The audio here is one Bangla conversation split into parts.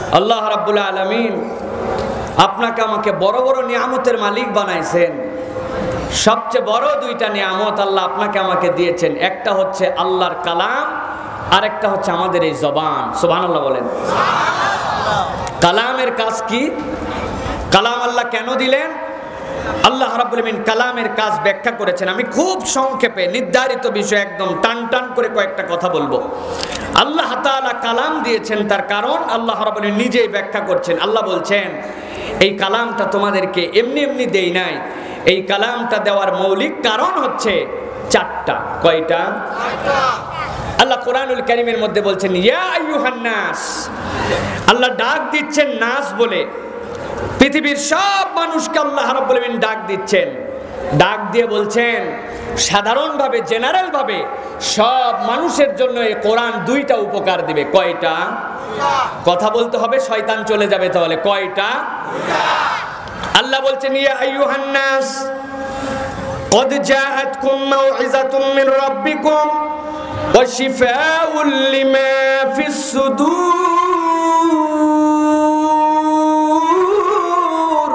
আল্লাহ রাব্বুল আলামিন আপনাকে আমাকে বড় বড় নিয়ামতের মালিক বানাইছেন। সবচেয়ে বড় দুইটা নিয়ামত আল্লাহ আপনাকে আমাকে দিয়েছেন, একটা হচ্ছে আল্লাহর কালাম, আর একটা হচ্ছে আমাদের এই জবান। সুবহানাল্লাহ বলেন। কালামের কাজ কি? কালাম আল্লাহ কেন দিলেন? আল্লাহ রাব্বুল আলামিন কালামের কাজ ব্যাখ্যা করেছেন। আমি খুব সংক্ষেপে নির্ধারিত বিষয় একদম টান টান করে কয়েকটা কথা বলবো। আল্লাহ তাআলা কালাম দিয়েছেন, তার কারণ আল্লাহ রাব্বুল আলামিন নিজেই ব্যাখ্যা করছেন। আল্লাহ বলছেন এই কালামটা তোমাদেরকে এমনি এমনি দেই নাই, এই কালামটা দেওয়ার মৌলিক কারণ হচ্ছে চারটা। কয়টা? আল্লাহ কোরআনুল কারীমের মধ্যে বলছেন ইয়া আইয়ুহান নাস। আল্লাহ ডাক দিচ্ছেন নাস বলে, পৃথিবীর সব মানুষকে আল্লাহ রাব্বুল আলামিন ডাক দিচ্ছেন। ডাক দিয়ে বলছেন সাধারণভাবে, জেনারেল ভাবে সব মানুষের জন্য এই কোরআন দুইটা উপকার দিবে। কয়টা? কথা বলতে হবে, শয়তান চলে যাবে তাহলে। কয়টা? আল্লাহ বলছেন ইয়া আইয়ুহান নাস قد جاءتكم موعظة من ربكم وشفاء لما في الصدور।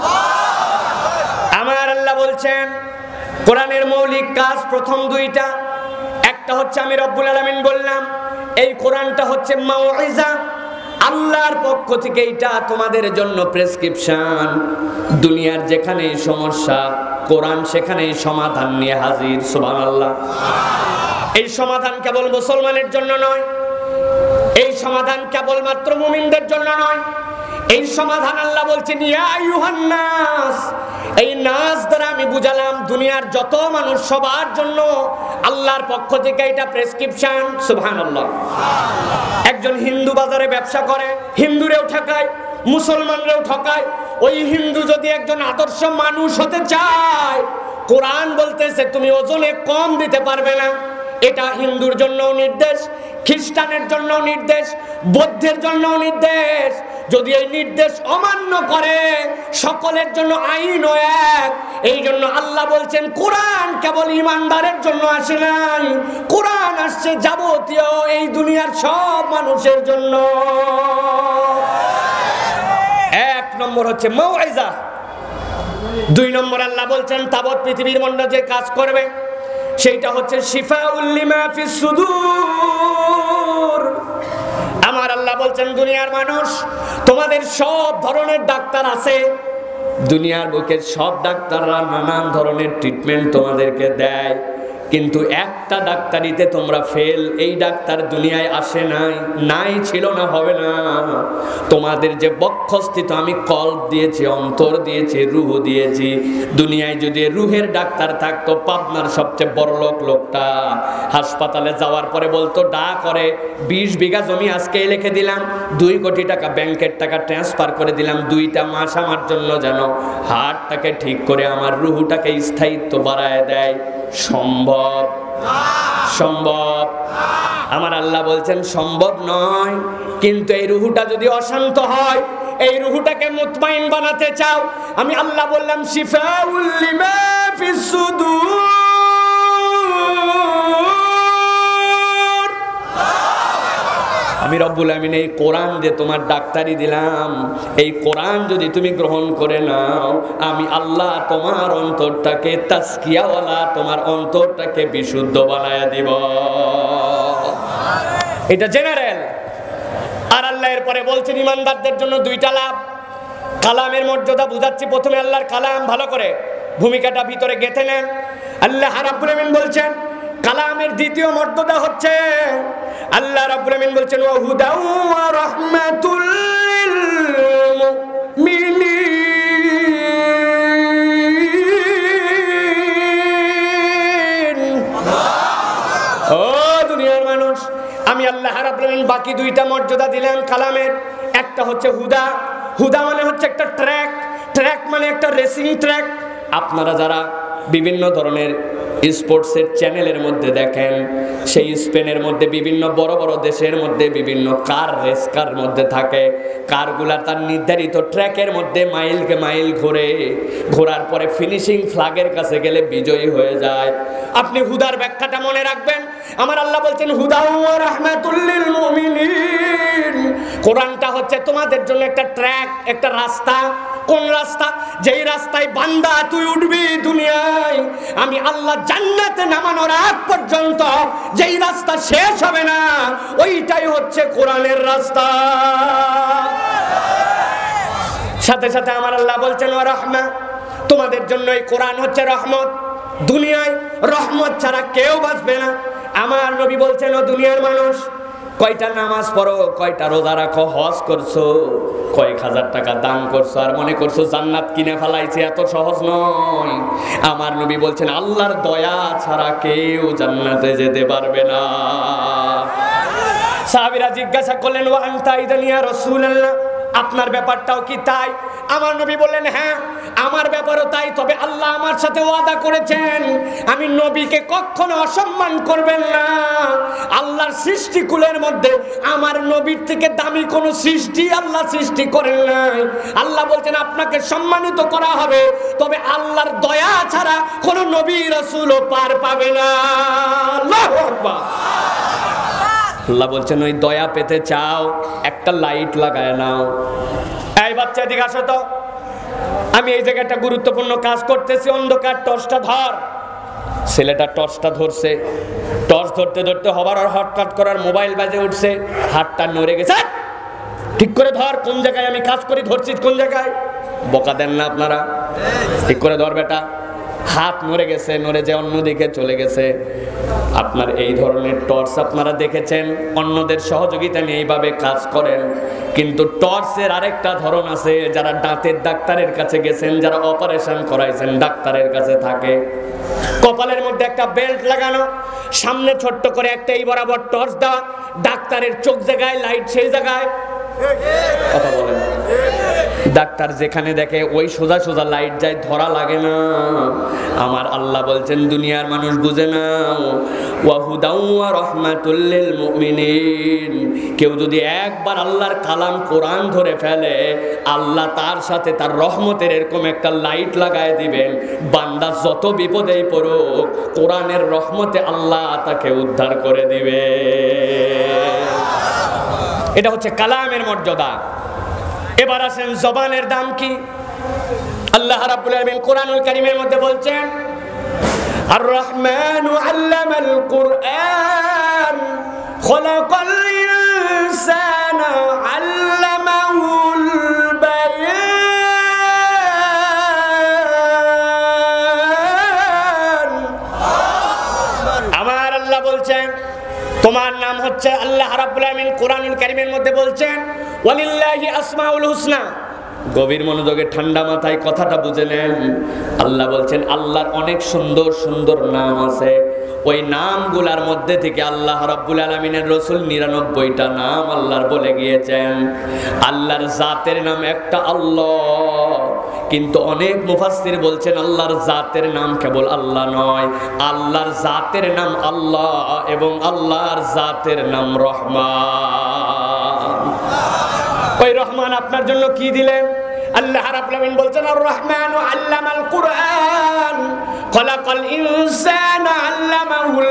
আমার আল্লাহ বলছেন কোরআনের মৌলিক কাজ প্রথম দুইটা। একটা হচ্ছে আমি রব্বুল আলামিন বললাম এই কোরআনটা হচ্ছে মাউইজা, আল্লাহর পক্ষ থেকে এটা তোমাদের জন্য প্রেসক্রিপশন। দুনিয়ার যেখানে সমস্যা, কোরআন সেখানে সমাধান নিয়ে হাজির। সুবহানাল্লাহ। এই সমাধান কেবল মুসলমানের জন্য নয়, এই সমাধান কেবলমাত্র মুমিনদের জন্য নয়, এই সমাধান আল্লাহ বলছেন ইয়া আইয়ুহান নাস। এই নাস দ্বারা আমি বুঝালাম দুনিয়ার যত মানুষ, সবার জন্য আল্লাহর পক্ষ থেকে এটা প্রেসক্রিপশন। সুবহানাল্লাহ। একজন হিন্দু বাজারে ব্যবসা করে, হিন্দুরেও ঠকায়, মুসলমানরাও ঠকায়। ওই হিন্দু যদি একজন আদর্শ মানুষ হতে চায়, কোরআন বলতেছে তুমি ওজনে কম দিতে পারবে না। এটা হিন্দুর জন্যও নির্দেশ, খ্রিস্টানের জন্যও নির্দেশ, বৌদ্ধের জন্যও নির্দেশ। যদি এই নির্দেশ অমান্য করে সকলের জন্য আইন এক। এই জন্য আল্লাহ বলছেন কোরআন কেবল ইমানদারের জন্য আসে নাই, কোরআন আসছে যাবতীয় এই দুনিয়ার সব মানুষের জন্য। এক নম্বর হচ্ছে মাউইজা। দুই নম্বর আল্লাহ বলছেন তাবৎ পৃথিবীর মধ্যে যে কাজ করবে সেইটা হচ্ছে শিফাউল লিমা ফিস সুদূর। আমার আল্লাহ বলছেন দুনিয়ার মানুষ, তোমাদের সব ধরনের ডাক্তার আছে, দুনিয়ার বুকের সব ডাক্তাররা নানান ধরনের ট্রিটমেন্ট তোমাদেরকে দেয়, কিন্তু একটা ডাক্তারিতে তোমরা ফেল। এই ডাক্তার দুনিয়ায় আসে নাই, নাই ছিল না, হবে না। তোমাদের যে বক্ষস্থিত আমি কল্প দিয়েছি, অন্তর দিয়েছি, রুহ দিয়েছি। দুনিয়ায় যদি রুহের ডাক্তার থাকতো, পাবনার সবচেয়ে বড় লোকটা হাসপাতালে যাওয়ার পরে বলতো ডা করে 20 বিঘা জমি আজকে লিখে দিলাম, 2 কোটি টাকা ব্যাংকের টাকা ট্রান্সফার করে দিলাম, 2টা মাস আমার জন্য যেন হার্টটাকে ঠিক করে আমার রুহটাকে স্থায়িত্ব বাড়ায় দেয়। সম্ভব? সম্ভব? আমার আল্লাহ বলছেন সম্ভব নয়। কিন্তু এই রুহুটা যদি অশান্ত হয়, এই রুহুটাকে মুতমাইন বানাতে চাও, আমি আল্লাহ বললাম শিফাউল লিমা ফিস সুদূর। আমি রব্বুল আমিন এই কোরআন যে তোমার ডাক্তারি দিলাম, এই কোরআন যদি তুমি গ্রহণ করে নাও, আমি আল্লাহ তোমার অন্তরটাকে তাসকিয়াওয়ালা, তোমার অন্তরটাকে বিশুদ্ধ বানায়া দিব। এটা জেনারেল। আর আল্লাহ এরপরে বলছেন ইমানদারদের জন্য 2টা লাভ। কালামের মর্যাদা বুঝাচ্ছি। প্রথমে আল্লাহর কালাম ভালো করে ভূমিকাটা ভিতরে গেঁথে নেন। আল্লাহ রাব্বুল আমিন বলছেন কালামের দ্বিতীয় মর্যাদা হচ্ছে আল্লাহ রাব্বুল আমিন বলছেন ওয়া হুদা ওয়া রাহমাতুল লিল মুমিনিন। ও দুনিয়ার মানুষ, আমি আল্লাহ রাব্বুল আমিন বাকি 2টা মর্যাদা দিলাম কালামের। একটা হচ্ছে হুদা। হুদা মানে হচ্ছে একটা ট্র্যাক, ট্র্যাক মানে একটা রেসিং ট্র্যাক। আপনারা যারা বিভিন্ন ধরনের স্পোর্টসের চ্যানেলের মধ্যে দেখেন, সেই স্পেনের মধ্যে বিভিন্ন বড় বড় দেশের মধ্যে বিভিন্ন কার রেস কার মধ্যে থাকে। কারগুলা তার নির্ধারিত ট্র্যাকের মধ্যে মাইলকে মাইল ঘোরে, ঘোরার পরে ফিনিশিং ফ্ল্যাগের কাছে গেলে বিজয়ী হয়ে যায়। আপনি হুদার ব্যাখ্যাটা মনে রাখবেন। আমার আল্লাহ বলছেন হুদা ওয়া রাহমাতুল লিল মুমিনিন। কোরআনটা হচ্ছে হচ্ছে তোমাদের জন্য একটা ট্র্যাক, একটা রাস্তা। কোন রাস্তা? যেই রাস্তায় বান্দা তুই উঠবি দুনিয়ায়, আমি আল্লাহ জান্নাতে নামানোর আগ পর্যন্ত যেই রাস্তা শেষ হবে না, ওইটাই হচ্ছে কোরআনের রাস্তা। সাথে সাথে আমার আল্লাহ বলছেন ওয়া রাহমা, তোমাদের জন্য এই কোরআন হচ্ছে রহমত। দুনিয়ায় রহমত ছাড়া কেউ বাঁচবে না। আমার নবী বলছেন, ও দুনিয়ার মানুষ, কয়টা নামাজ পড়ো, কয়টা রোজা রাখো, হজ করছো, কয়েক হাজার টাকা দান করছো, আর মনে করছো জান্নাত কিনে ফেলাইছে, এত সহজ নয়। আমার নবী বলছেন, আল্লাহর দয়া ছাড়া কেউ জান্নাতে যেতে পারবে না। সাহাবীরা জিজ্ঞাসা করলেন, ওয়া আনতা ইযান ইয়া রাসূলুল্লাহ, আপনার ব্যাপারটাও কি তাই? আমার নবী বললেন, হ্যাঁ আমার ব্যাপারও তাই, তবে আল্লাহ আমার সাথে ওয়াদা করেছেন আমি নবীকে কখনো অসম্মান করবেন না। আল্লাহর সৃষ্টিকুলের মধ্যে আমার নবীর থেকে দামি কোনো সৃষ্টি আল্লাহ সৃষ্টি করেন নাই। আল্লাহ বলছেন আপনাকে সম্মানিত করা হবে, তবে আল্লাহর দয়া ছাড়া কোনো নবী রাসূলও পার পাবে না। আল্লাহু আকবার। আল্লাহ বলছেন, ওই দয়া পেতে চাও, একটা লাইট লাগায় নাও। এই বাচ্চা এদিকে আসো তো, আমি এই জায়গায় একটা গুরুত্বপূর্ণ কাজ করতেছি, অন্ধকার টর্চটা ধর। ছেলেটা টর্চটা ধরছে, টর্চ ধরতে ধরতে হবার আর হটকাট করার মোবাইল বাজে উঠছে, হাতটা নড়ে গেছে। ঠিক করে ধর, কোন জায়গায় আমি কাজ করি, ধরছিস কোন জায়গায়? বকা দেন না আপনারা? ঠিক করে ধর বেটা। হাত নড়ে গেছে, নড়ে যে অন্যদিকে চলে গেছে। আপনার এই ধরনের টর্চ আপনারা দেখেছেন, অন্যদের সহযোগিতা নিয়ে এইভাবে কাজ করেন, কিন্তু টর্চের আরেকটা ধরন আছে। যারা দাঁতের ডাক্তারের কাছে গেছেন, যারা অপারেশন করাইছেন, ডাক্তারের কাছে থাকে কপালের মধ্যে একটা বেল্ট লাগানো, সামনে ছোট্ট করে একটা এই বরাবর টর্চ দেওয়া, ডাক্তারের চোখ জায়গায় লাইট সেই জায়গায়। কথা বলেন। ডাক্তার যেখানে দেখে ওই সোজা সোজা লাইট যায়, ধরা লাগে না। আমার আল্লাহ বলছেন, দুনিয়ার মানুষ বুঝে না, ওয়া হুদাউ ওয়া রাহমাতুল লিল মুমিনিন। কেউ যদি একবার আল্লাহর কালাম কোরআন ধরে ফেলে, আল্লাহ তার সাথে তার রহমতের এরকম একটা লাইট লাগায় দিবেন। বান্দা যত বিপদেই পড়ুক, কোরআনের রহমতে আল্লাহ তাকে উদ্ধার করে দিবে। এটা হচ্ছে কালামের মর্যাদা। এবার আসেন জবানের দাম কি? আল্লাহ রাব্বুল আলামিন কোরআনুল কারীমের মধ্যে বলছেন, আর রহমানু আল্লামাল কুরআন খলাকাল ইনসানা আল্লামাহুল বায়ান। আমার আল্লাহ বলছেন, তোমার নাম হচ্ছে আল্লাহ রাব্বুল আলামিন কোরআনুল কারীমের মধ্যে বলছেন, ওয়ালিল্লাহি আসমাউল হুসনা। গভীর মনোযোগে ঠান্ডা মাথায় কথাটা বুঝে নেন। আল্লাহ বলছেন আল্লাহর অনেক সুন্দর সুন্দর নাম আছে। ওই নামগুলার মধ্যে থেকে আল্লাহ রাব্বুল আলামিনের রাসূল 99টা নাম আল্লাহর বলে গিয়েছেন। আল্লাহর জাতের নাম একটা আল্লাহ, কিন্তু অনেক মুফাসসির বলছেন আল্লাহর জাতের নাম কেবল আল্লাহ নয়, আল্লাহর জাতের নাম আল্লাহ এবং আল্লাহর জাতের নাম রহমান। ওই রহমান আপনার জন্য কি দিলেন? আল্লাহ রাব্বুল আলামিন বলছেন, আর রহমানু আল্লামাল কুরআন খলাকাল ইনসানা আল্লামাহুল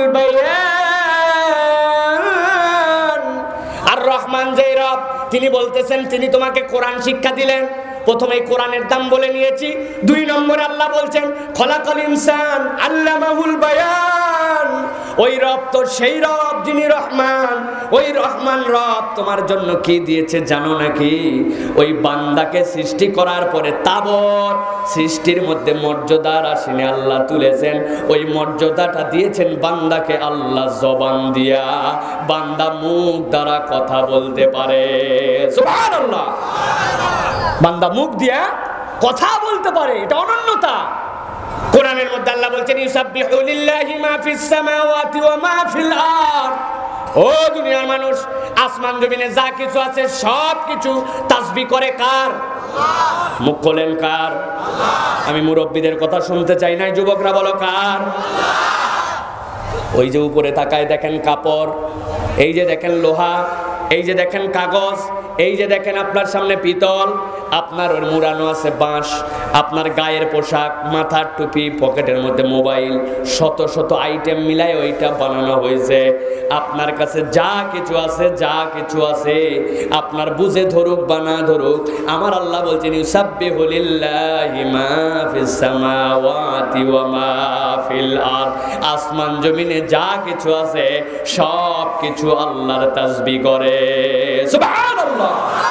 বায়ান। আর রহমান যে রব, তিনি বলতেছেন তিনি তোমাকে কোরআন শিক্ষা দিলেন। প্রথমে কোরআনের দাম বলে নিয়েছি। 2 নম্বরে আল্লাহ বলছেন খলাকাল ইনসান আল্লামাহুল বায়ান। ওই রব তো সেই রব যিনি রহমান। ওই রহমান রব তোমার জন্য কি দিয়েছে জানো নাকি? ওই বান্দাকে সৃষ্টি করার পরে তাবর সৃষ্টির মধ্যে মর্যাদার আসনে আল্লাহ তুলেছেন। ওই মর্যাদাটা দিয়েছেন বান্দাকে আল্লাহ জবান দিয়া। বান্দা মুখ দ্বারা কথা বলতে পারে। সুবহানাল্লাহ। বান্দা মুখ দিয়া কথা বলতে পারে, এটা অনন্যতা। কোরআনের মধ্যে আল্লাহ বলছেন, ইউসাব্বিহু লিল্লাহি মা ফিস সামাওয়াতি ওয়া মা ফিল আরদ। ও দুনিয়ার মানুষ, আসমান জমিনে যা কিছু আছে সব কিছু তাসবিহ করে কার? আল্লাহ। মুখ খোলেন কার? আল্লাহ। আমি মুরব্বীদের কথা শুনতে চাই না, যুবকরা বলো কার? আল্লাহ। ওই যে উপরে তাকায় দেখেন কাপড়, এই যে দেখেন লোহা, এই যে দেখেন কাগজ, এই যে দেখেন আপনার সামনে পিতল, আপনার ওর মুড়ানো আছে বাঁশ, আপনার গায়ের পোশাক, মাথার টুপি, পকেটের মধ্যে মোবাইল, শত শত আইটেম মিলাই ওইটা বানানো হয়েছে। আপনার কাছে যা কিছু আছে, যা কিছু আছে, আপনার বুঝে ধরুক বা না ধরুক, আমার আল্লাহ বলছেন ইউসাব্বিহু লিল্লাহি মা ফিস সামাওয়াতি ওয়া মা ফিল আরদ। আসমান জমিনে যা কিছু আছে সব কিছু আল্লাহর তাসবিহ করে। সুবহানাল্লাহ।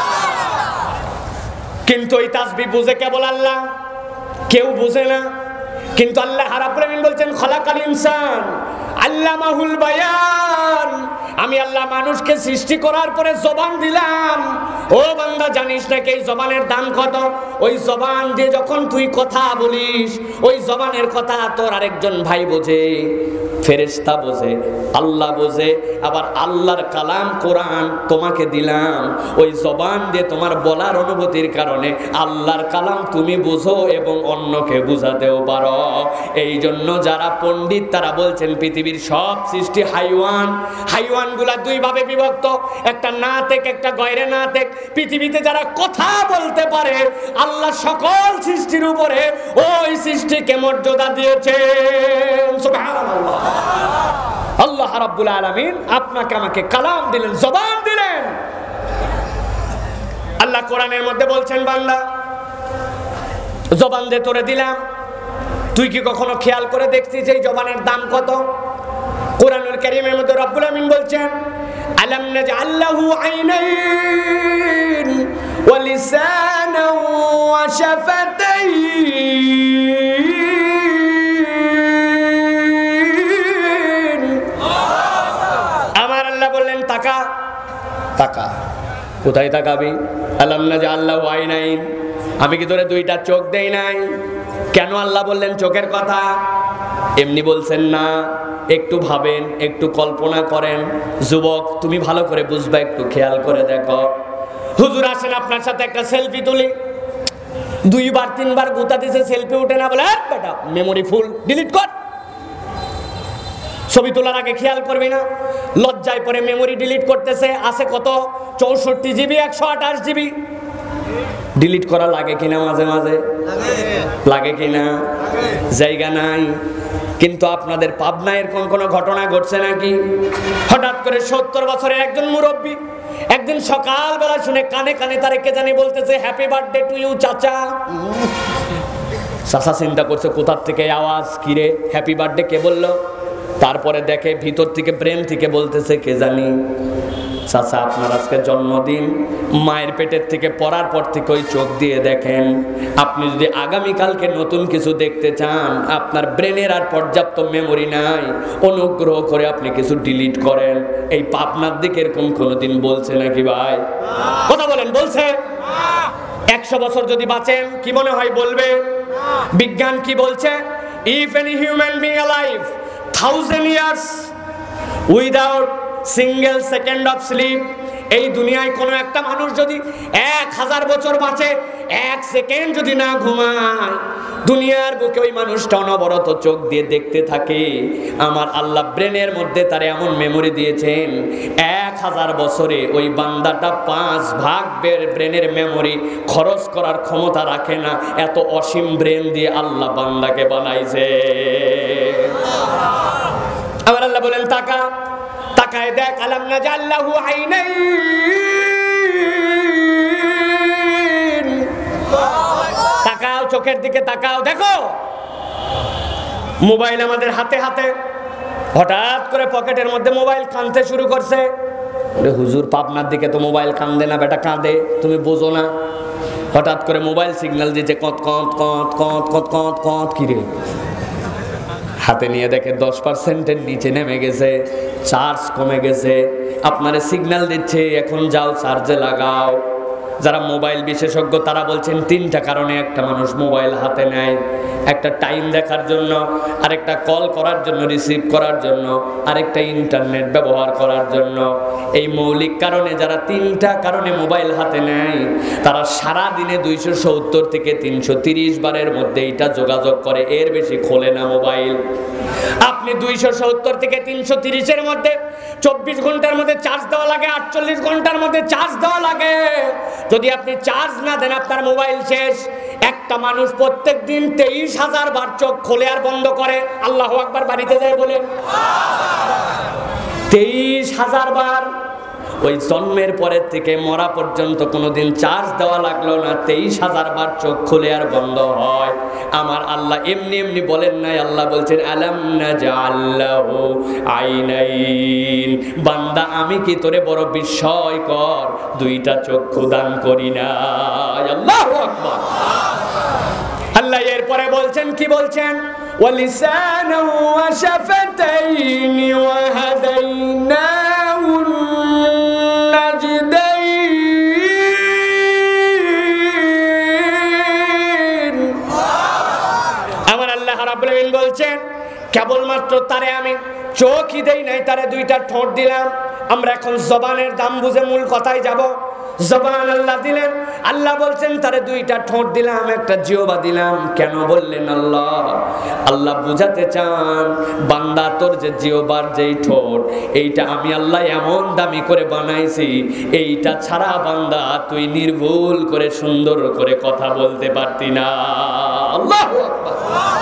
কিন্তু ওই তাসবিহ বুঝে কেবল আল্লাহ, কেউ বুঝে না। কিন্তু আল্লাহ রাব্বুল আলামিন বলছেন খালাকাল ইনসান আল্লামাহুল বায়ান। আমি আল্লাহ মানুষকে সৃষ্টি করার পরে জবান দিলাম। ও বান্দা, জানিস নাকি এই জবানের দাম কত? ওই জবান দিয়ে যখন তুই কথা বলিস, ওই জবানের কথা তোর আরেকজন ভাই বোঝে, ফেরেশতা বোঝে, আল্লাহ বোঝে। আবার আল্লাহর কালাম কোরআন তোমাকে দিলাম, ওই জবান দিয়ে তোমার বলার অনুভূতির কারণে আল্লাহর কালাম তুমি বুঝো এবং অন্যকে বুঝাতেও পারো। এই জন্য যারা পণ্ডিত তারা বলছেন পৃথিবীর সব সৃষ্টি হাইওয়ান। হাইওয়ানগুলা দুই ভাবে বিভক্ত, একটা নাতেক, একটা গয়রে নাতেক। পৃথিবীতে যারা কথা বলতে পারে, আল্লাহ সকল সৃষ্টির উপরে ওই সৃষ্টিকে মর্যাদা দিয়েছেন। সুবহানাল্লাহ। আল্লাহ রাব্বুল আলামিন আপনাকে আমাকে কালাম দিলেন, জবান দিলেন। আল্লাহ কোরআনের মধ্যে বলছেন বান্দা জবান দিয়ে তোরে দিলাম, তুই কি কখনো খেয়াল করে দেখছিস এই জবানের দাম কত? কোরআনুল কারীমের মধ্যে রব্বুল আমিন বলছেন আলাম নাজআল লাহু আইনাইন ওয়া লিসানান ওয়া শাফাতাইন। আমার আল্লাহ বললেন তাকা, তাকা। কোথায় তাকাবি? আলাম নাজআল লাহু আইনাইন, আমি কি তোরে দুইটা চোখ দেই নাই? কেন আল্লাহ বললেন চোখের কথা? এমনি বলছেন না, একটু ভাবেন, একটু কল্পনা করেন। যুবক, তুমি ভালো করে বুঝবা, একটু খেয়াল করে দেখো। হুজুর আসেন আপনার সাথে একটা সেলফি তুলি, দুইবার তিনবার গুতা দিছে, সেলফি উঠে না, বলে বেটা মেমোরি ফুল, ডিলিট কর। ছবি তোলার আগে খেয়াল করবি না? লজ্জায় পরে মেমোরি ডিলিট করতেছে। আছে কত? 64 জিবি, 128 জিবি। ডিলিট করা লাগে কিনা? মাঝে মাঝে লাগে কিনা? জায়গা নাই। কিন্তু আপনাদের পাবনায় এরকম কোনো ঘটনা ঘটছে নাকি? হঠাৎ করে 70 বছরের একজন মুরব্বী একদিন সকালবেলা শুনে কানে কানে তারে কে জানি বলতেছে হ্যাপি বার্থডে টু ইউ চাচা। চাচা চিন্তা করছে কোথার থেকে আওয়াজ, কিরে হ্যাপি বার্থডে কে বললো? তারপরে দেখে ভিতর থেকে, ব্রেন থেকে বলতেছে কে জানি। চাচা আপনার আজকে জন্মদিন, মায়ের পেটের থেকে পড়ার পর থেকে ওই চোখ দিয়ে দেখেন। আপনি যদি আগামীকালকে নতুন কিছু দেখতে চান, আপনার ব্রেনের আর পর্যাপ্ত মেমোরি নাই, অনুগ্রহ করে আপনি কিছু ডিলিট করেন। এই পাপনার দিকে এরকম কোনোদিন বলছে নাকি ভাই? কথা বলেন, বলছে? 100 বছর যদি বাঁচেন কি মনে হয় বলবে? বিজ্ঞান কি বলছে? If any human being alive 1000 years without single second of sleep, এই দুনিয়ায় কোনো একটা মানুষ যদি 1000 বছর বাঁচে, 1 সেকেন্ড যদি না ঘুমায়, দুনিয়ার বুকে ওই মানুষটা অনবরত চোখ দিয়ে দেখতে থাকে। আমার আল্লাহ ব্রেনের মধ্যে তার এমন মেমোরি দিয়েছেন, 1000 বছরে ওই বান্দাটা 5 ভাগ ব্রেনের মেমোরি খরচ করার ক্ষমতা রাখে না। এত অসীম ব্রেন দিয়ে আল্লাহ বান্দাকে বানাইছে। আমার আল্লাহ বলেন তাকা, তাকায় দেখ। আলাম নাজআল লাহু আইনাইন, তাকাও, চোখের দিকে তাকাও, দেখো। মোবাইল আমাদের হাতে হাতে। হঠাৎ করে পকেটের মধ্যে মোবাইল কাঁদতে শুরু করছে। হুজুর পাবনার দিকে তো মোবাইল কাঁদে না, বেটা কাঁদে, তুমি বোঝো না। হঠাৎ করে মোবাইল সিগন্যাল দিচ্ছে কত কত কত কত কত কত কত, কিরে হাতে নিয়ে দেখে 10%-এর নিচে নেমে গেছে, চার্জ কমে গেছে। আপনারে সিগন্যাল দিচ্ছে এখন যাও চার্জে লাগাও। যারা মোবাইল বিশেষজ্ঞ তারা বলছেন 3টা কারণে একটা মানুষ মোবাইল হাতে নেয়। একটা টাইম দেখার জন্য, আরেকটা কল করার জন্য, রিসিভ করার জন্য, আরেকটা ইন্টারনেট ব্যবহার করার জন্য। এই মৌলিক কারণে যারা 3টা কারণে মোবাইল হাতে নেয় তারা সারা দিনে 270 থেকে 330 বারের মধ্যে এটা যোগাযোগ করে, এর বেশি খোলে না মোবাইল। আপনি 270 থেকে 330 এর মধ্যে 24 ঘন্টার মধ্যে চার্জ দেওয়া লাগে, 48 ঘন্টার মধ্যে চার্জ দেওয়া লাগে। যদি আপনি চার্জ না দেন আপনার মোবাইল শেষ। একটা মানুষ প্রত্যেক দিন 23,000 বার চোখ খোলে আর বন্ধ করে। আল্লাহু আকবার বাড়িতে যায় বলেন 23,000 বার। ওই জন্মের পরের থেকে মরা পর্যন্ত কোনোদিন চার্জ দেওয়া লাগলো না, 23,000 বার চোখ খুলে আর বন্ধ হয়। আমার আল্লাহ এমনি এমনি বলেন নাই, আল্লাহ বলছেন আলাম নাজআল লাহু আইনাইন, বান্দা আমি কি তোরে বড় বিস্ময়কর 2টা চক্ষু দান করি না। আল্লাহু আকবার। আল্লাহ এরপরে বলছেন, কি বলছেন? ওয়ালিসানা ওয়া শাফাতাইন ওয়া হাদাইনাহু নাজদাইন। আমার আল্লাহ রাব্বুল আলামিন বলছেন কেবলমাত্র তারে আমি চোখই দেই নাই, তারে 2টা ঠোঁট দিলাম। আমরা এখন জবানের দাম বুঝে মূল কথায় যাব। জবান আল্লাহ দিলেন, আল্লাহ বলছেন তারে 2টা ঠোঁট দিলাম, একটা জিহ্বা দিলাম। কেন বললেন আল্লাহ? আল্লাহ বুঝাতে চান বান্দা তোর যে জিহ্বার যেই ঠোঁট, এইটা আমি আল্লাহ এমন দামি করে বানাইছি, এইটা ছাড়া বান্দা তুই নির্ভুল করে সুন্দর করে কথা বলতে পারতি না। আল্লাহু আকবার।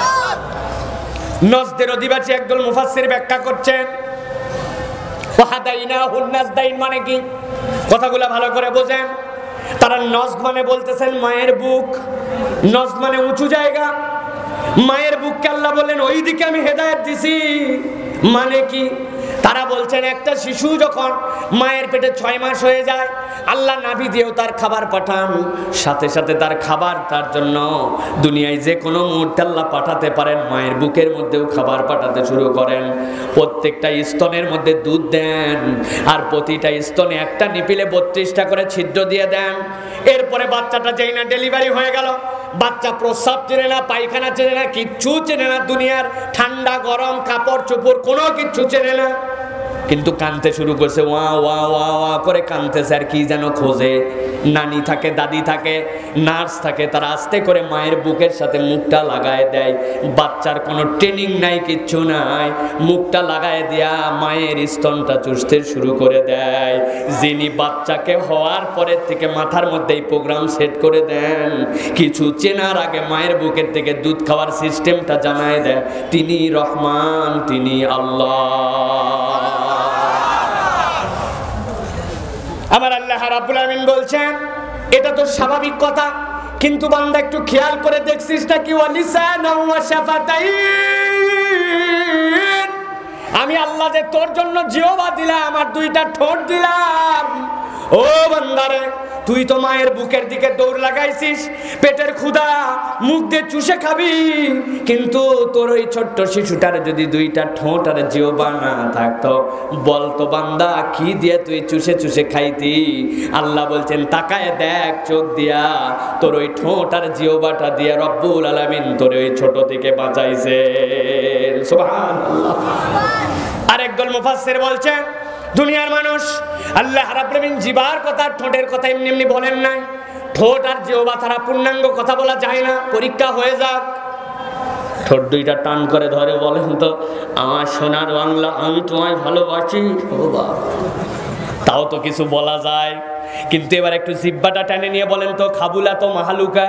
নজদের অধিবাসী একদল মুফাসসির ব্যাখ্যা করছেন ওয়াহাদাইনাহুন নাজদাইন মানে কি, কথাগুলো ভালো করে বোঝেন। তারা নজদ মানে বলতেছেন মায়ের বুক। নজদ মানে উঁচু জায়গা। মায়ের বুককে আল্লাহ বললেন ওই দিকে আমি হেদায়েত দিছি। মানে কি? তারা বলছেন একটা শিশু যখন মায়ের পেটে 6 মাস হয়ে যায়, আল্লাহ নাভি দিয়েও তার খাবার পাঠান, সাথে সাথে তার খাবার তার জন্য দুনিয়ায় যে কোনো মুহূর্তে আল্লাহ পাঠাতে পারেন। মায়ের বুকের মধ্যেও খাবার পাঠাতে শুরু করেন। প্রত্যেকটা স্তনের মধ্যে দুধ দেন, আর প্রতিটা স্তনে একটা নিপিলে 32টা করে ছিদ্র দিয়ে দেন। এরপরে বাচ্চাটা যেই না ডেলিভারি হয়ে গেল, বাচ্চা প্রস্রাব চেনে না, পায়খানা চেনে না, কিচ্ছু চেনে না। দুনিয়ার ঠান্ডা গরম কাপড় চোপড় কোনো কিচ্ছু চেনে না, কিন্তু কাঁদতে শুরু করছে, ওয়া ওয়া ওয়া ওয়া করে কাঁদতেছে। আর কি যেন খোঁজে। নানি থাকে, দাদি থাকে, নার্স থাকে, তারা আস্তে করে মায়ের বুকের সাথে মুখটা লাগায় দেয়। বাচ্চার কোনো ট্রেনিং নাই, কিচ্ছু নাই, মুখটা লাগায় দিয়া মায়ের স্তনটা চুষতে শুরু করে দেয়। যিনি বাচ্চাকে হওয়ার পরের থেকে মাথার মধ্যে এই প্রোগ্রাম সেট করে দেন, কিছু চেনার আগে মায়ের বুকের থেকে দুধ খাওয়ার সিস্টেমটা জানায় দেন, তিনি রহমান, তিনি আল্লাহ। আমার আল্লাহ রাব্বুল আলামিন বলছেন এটা তো স্বাভাবিক কথা, কিন্তু বান্দা একটু খেয়াল করে দেখছিস না কি? ওয়ালিসানা ওয়া শাফাতাইন, আমি আল্লাহ যে তোর জন্য জিহ্বা দিলাম আর 2টা ঠোঁট দিলাম। ও বান্দারে, তুই তো মায়ের বুকের দিকে দৌড় লাগাইছিস, পেটের ক্ষুধা মুখ দিয়ে চুষে খাবি, কিন্তু তোর ওই ছোট্ট শিশুটার যদি 2টা ঠোঁট আর জিহ্বা না থাকতো, বলতো বান্দা কি দিয়ে তুই চুষে চুষে খাইতি? আল্লাহ বলছেন তাকায় দেখ চোখ দিয়া, তোর ওই ঠোঁট আর জিহ্বাটা দিয়ে রব্বুল আলামিন তোর ওই ছোট থেকে বাঁচাইছে। সুবহানাল্লাহ। আরেকদল মুফাসসির বলছেন দুনিয়ার মানুষ আল্লাহ রাব্বুল আলামিন জিহ্বার কথা, ঠোঁটের কথা এমনি এমনি বলেন নাই। ঠোঁট আর জিহ্বা ছাড়া পূর্ণাঙ্গ কথা বলা যায় না। পরীক্ষা হয়ে যাক। ঠোঁট 2টা টান করে ধরে বলেন তো, আমার সোনার বাংলা, আমি তোমায় ভালোবাসি। ও বাবা, তাও তো কিছু বলা যায়। কিন্তু এবার একটু জিহ্বাটা টেনে নিয়ে বলেন তো, খাবুলা তো মাহালুকা।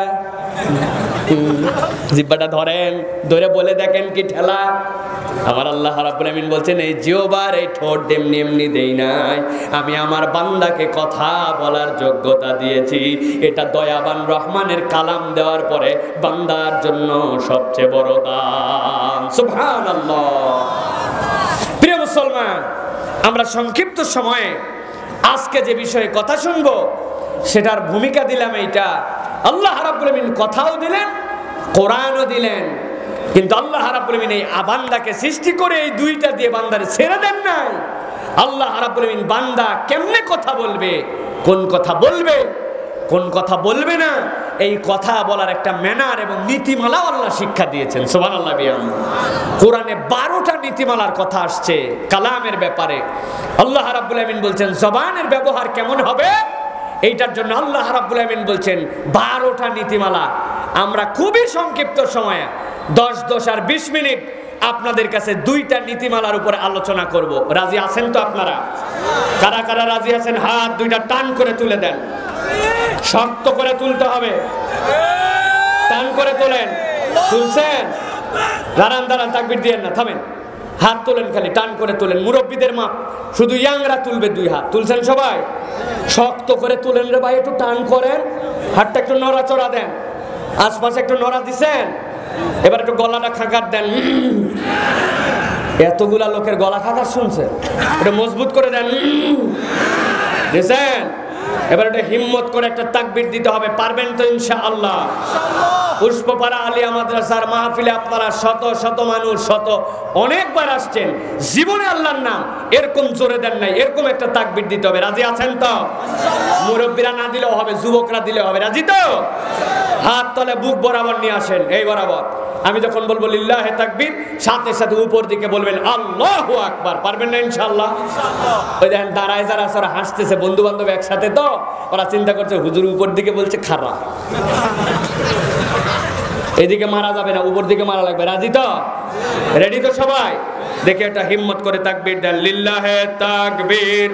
জিহ্বাটা ধরেন, ধরে বলে দেখেন কি ঠেলা। আমার আল্লাহ রাব্বুল আলামিন বলছেন এই জিহ্বার এই ঠোঁট এমনি এমনি দেই নাই, আমি আমার বান্দাকে কথা বলার যোগ্যতা দিয়েছি। এটা দয়াবান রহমানের কালাম দেওয়ার পরে বান্দার জন্য সবচেয়ে বড় দান। সুবহানাল্লাহ। প্রিয় মুসলমান, আমরা সংক্ষিপ্ত সময়ে আজকে যে বিষয়ে কথা শুনবো সেটার ভূমিকা দিলাম এইটা। আল্লাহ রাব্বুল আলামিন কথাও দিলেন, কোরআনও দিলেন, কিন্তু আল্লাহ রাব্বুল আলামিন এই বান্দাকে সৃষ্টি করে এই 2টা দিয়ে বান্দারে ছেড়ে দেন নাই। আল্লাহ রাব্বুল আলামিন বান্দা কেমনে কথা বলবে, কোন কথা বলবে, কোন কথা বলবে না, এই কথা বলার একটা ম্যানার এবং নীতিমালা আল্লাহ শিক্ষা দিয়েছেন। সুবহানাল্লাহ। কোরআনে 12টা নীতিমালার কথা আসছে কালামের ব্যাপারে। আল্লাহ রাব্বুল আমিন বলছেন জবানের ব্যবহার কেমন হবে, এইটার জন্য আল্লাহ রাব্বুল আমিন বলছেন 12টা নীতিমালা। আমরা খুবই সংক্ষিপ্ত সময়ে 10 আর 20 মিনিট আপনাদের কাছে 2টা নীতিমালার উপরে আলোচনা করব। রাজি আছেন তো আপনারা? কারা কারা রাজি আছেন হাত 2টা টান করে তুলে দেন। শক্ত করে তুলতে হবে, টান করে তোলেন। তুলছেন? দাঁড়ান দাঁড়ান, তাকবীর দিয়েন না, থামেন। হাত তোলেন, খালি টান করে তোলেন। মুরব্বীদের মাপ, শুধু ইয়াংরা তুলবে 2 হাত। তুলছেন সবাই? শক্ত করে তুলেন রে ভাই, একটু টান করেন, হাতটা একটু নড়াচড়া দেন। আশপাশে একটু নড়া দিছেন, এবার একটু গলাটা খাকার দেন। এতগুলা লোকের গলা খাকার শুনছে, এটা মজবুত করে দেন। দিছেন? এবার এটা হিম্মত করে একটা তাকবীর দিতে হবে। পারবেন তো ইনশাআল্লাহ? পুষ্পপাড়া আলিয়া মাদ্রাসার মাহফিলে আপনারা শত শত মানুষ, অনেকবার আসছেন, জীবনে আল্লাহর নাম এরকম জোরে দেন নাই, এরকম একটা তাকবীর দিতে হবে। রাজি আছেন তো? মুরব্বীরা না দিলেও হবে, যুবকরা দিলে হবে। রাজি তো? হাত তলে বুক বরাবর নিয়ে আসেন, এই বরাবর। আমি যখন বলবো লিল্লাহে তাকবীর, সাথে সাথে উপর দিকে বলবেন আল্লাহু আকবার। পারবেন না ইনশাআল্লাহ? ওই দেখেন দাঁড়ায় যারা সরা হাসতেছে, বন্ধু বান্ধব একসাথে, তো ওরা চিন্তা করছে হুজুর উপর দিকে বলছে খারাপ, এদিকে মারা যাবে না, উপর দিকে মারা লাগবে। রাজি তো? রেডি তো সবাই? দেখে একটা হিম্মত করে তাকবীর দেন। লিল্লাহে তাকবীর,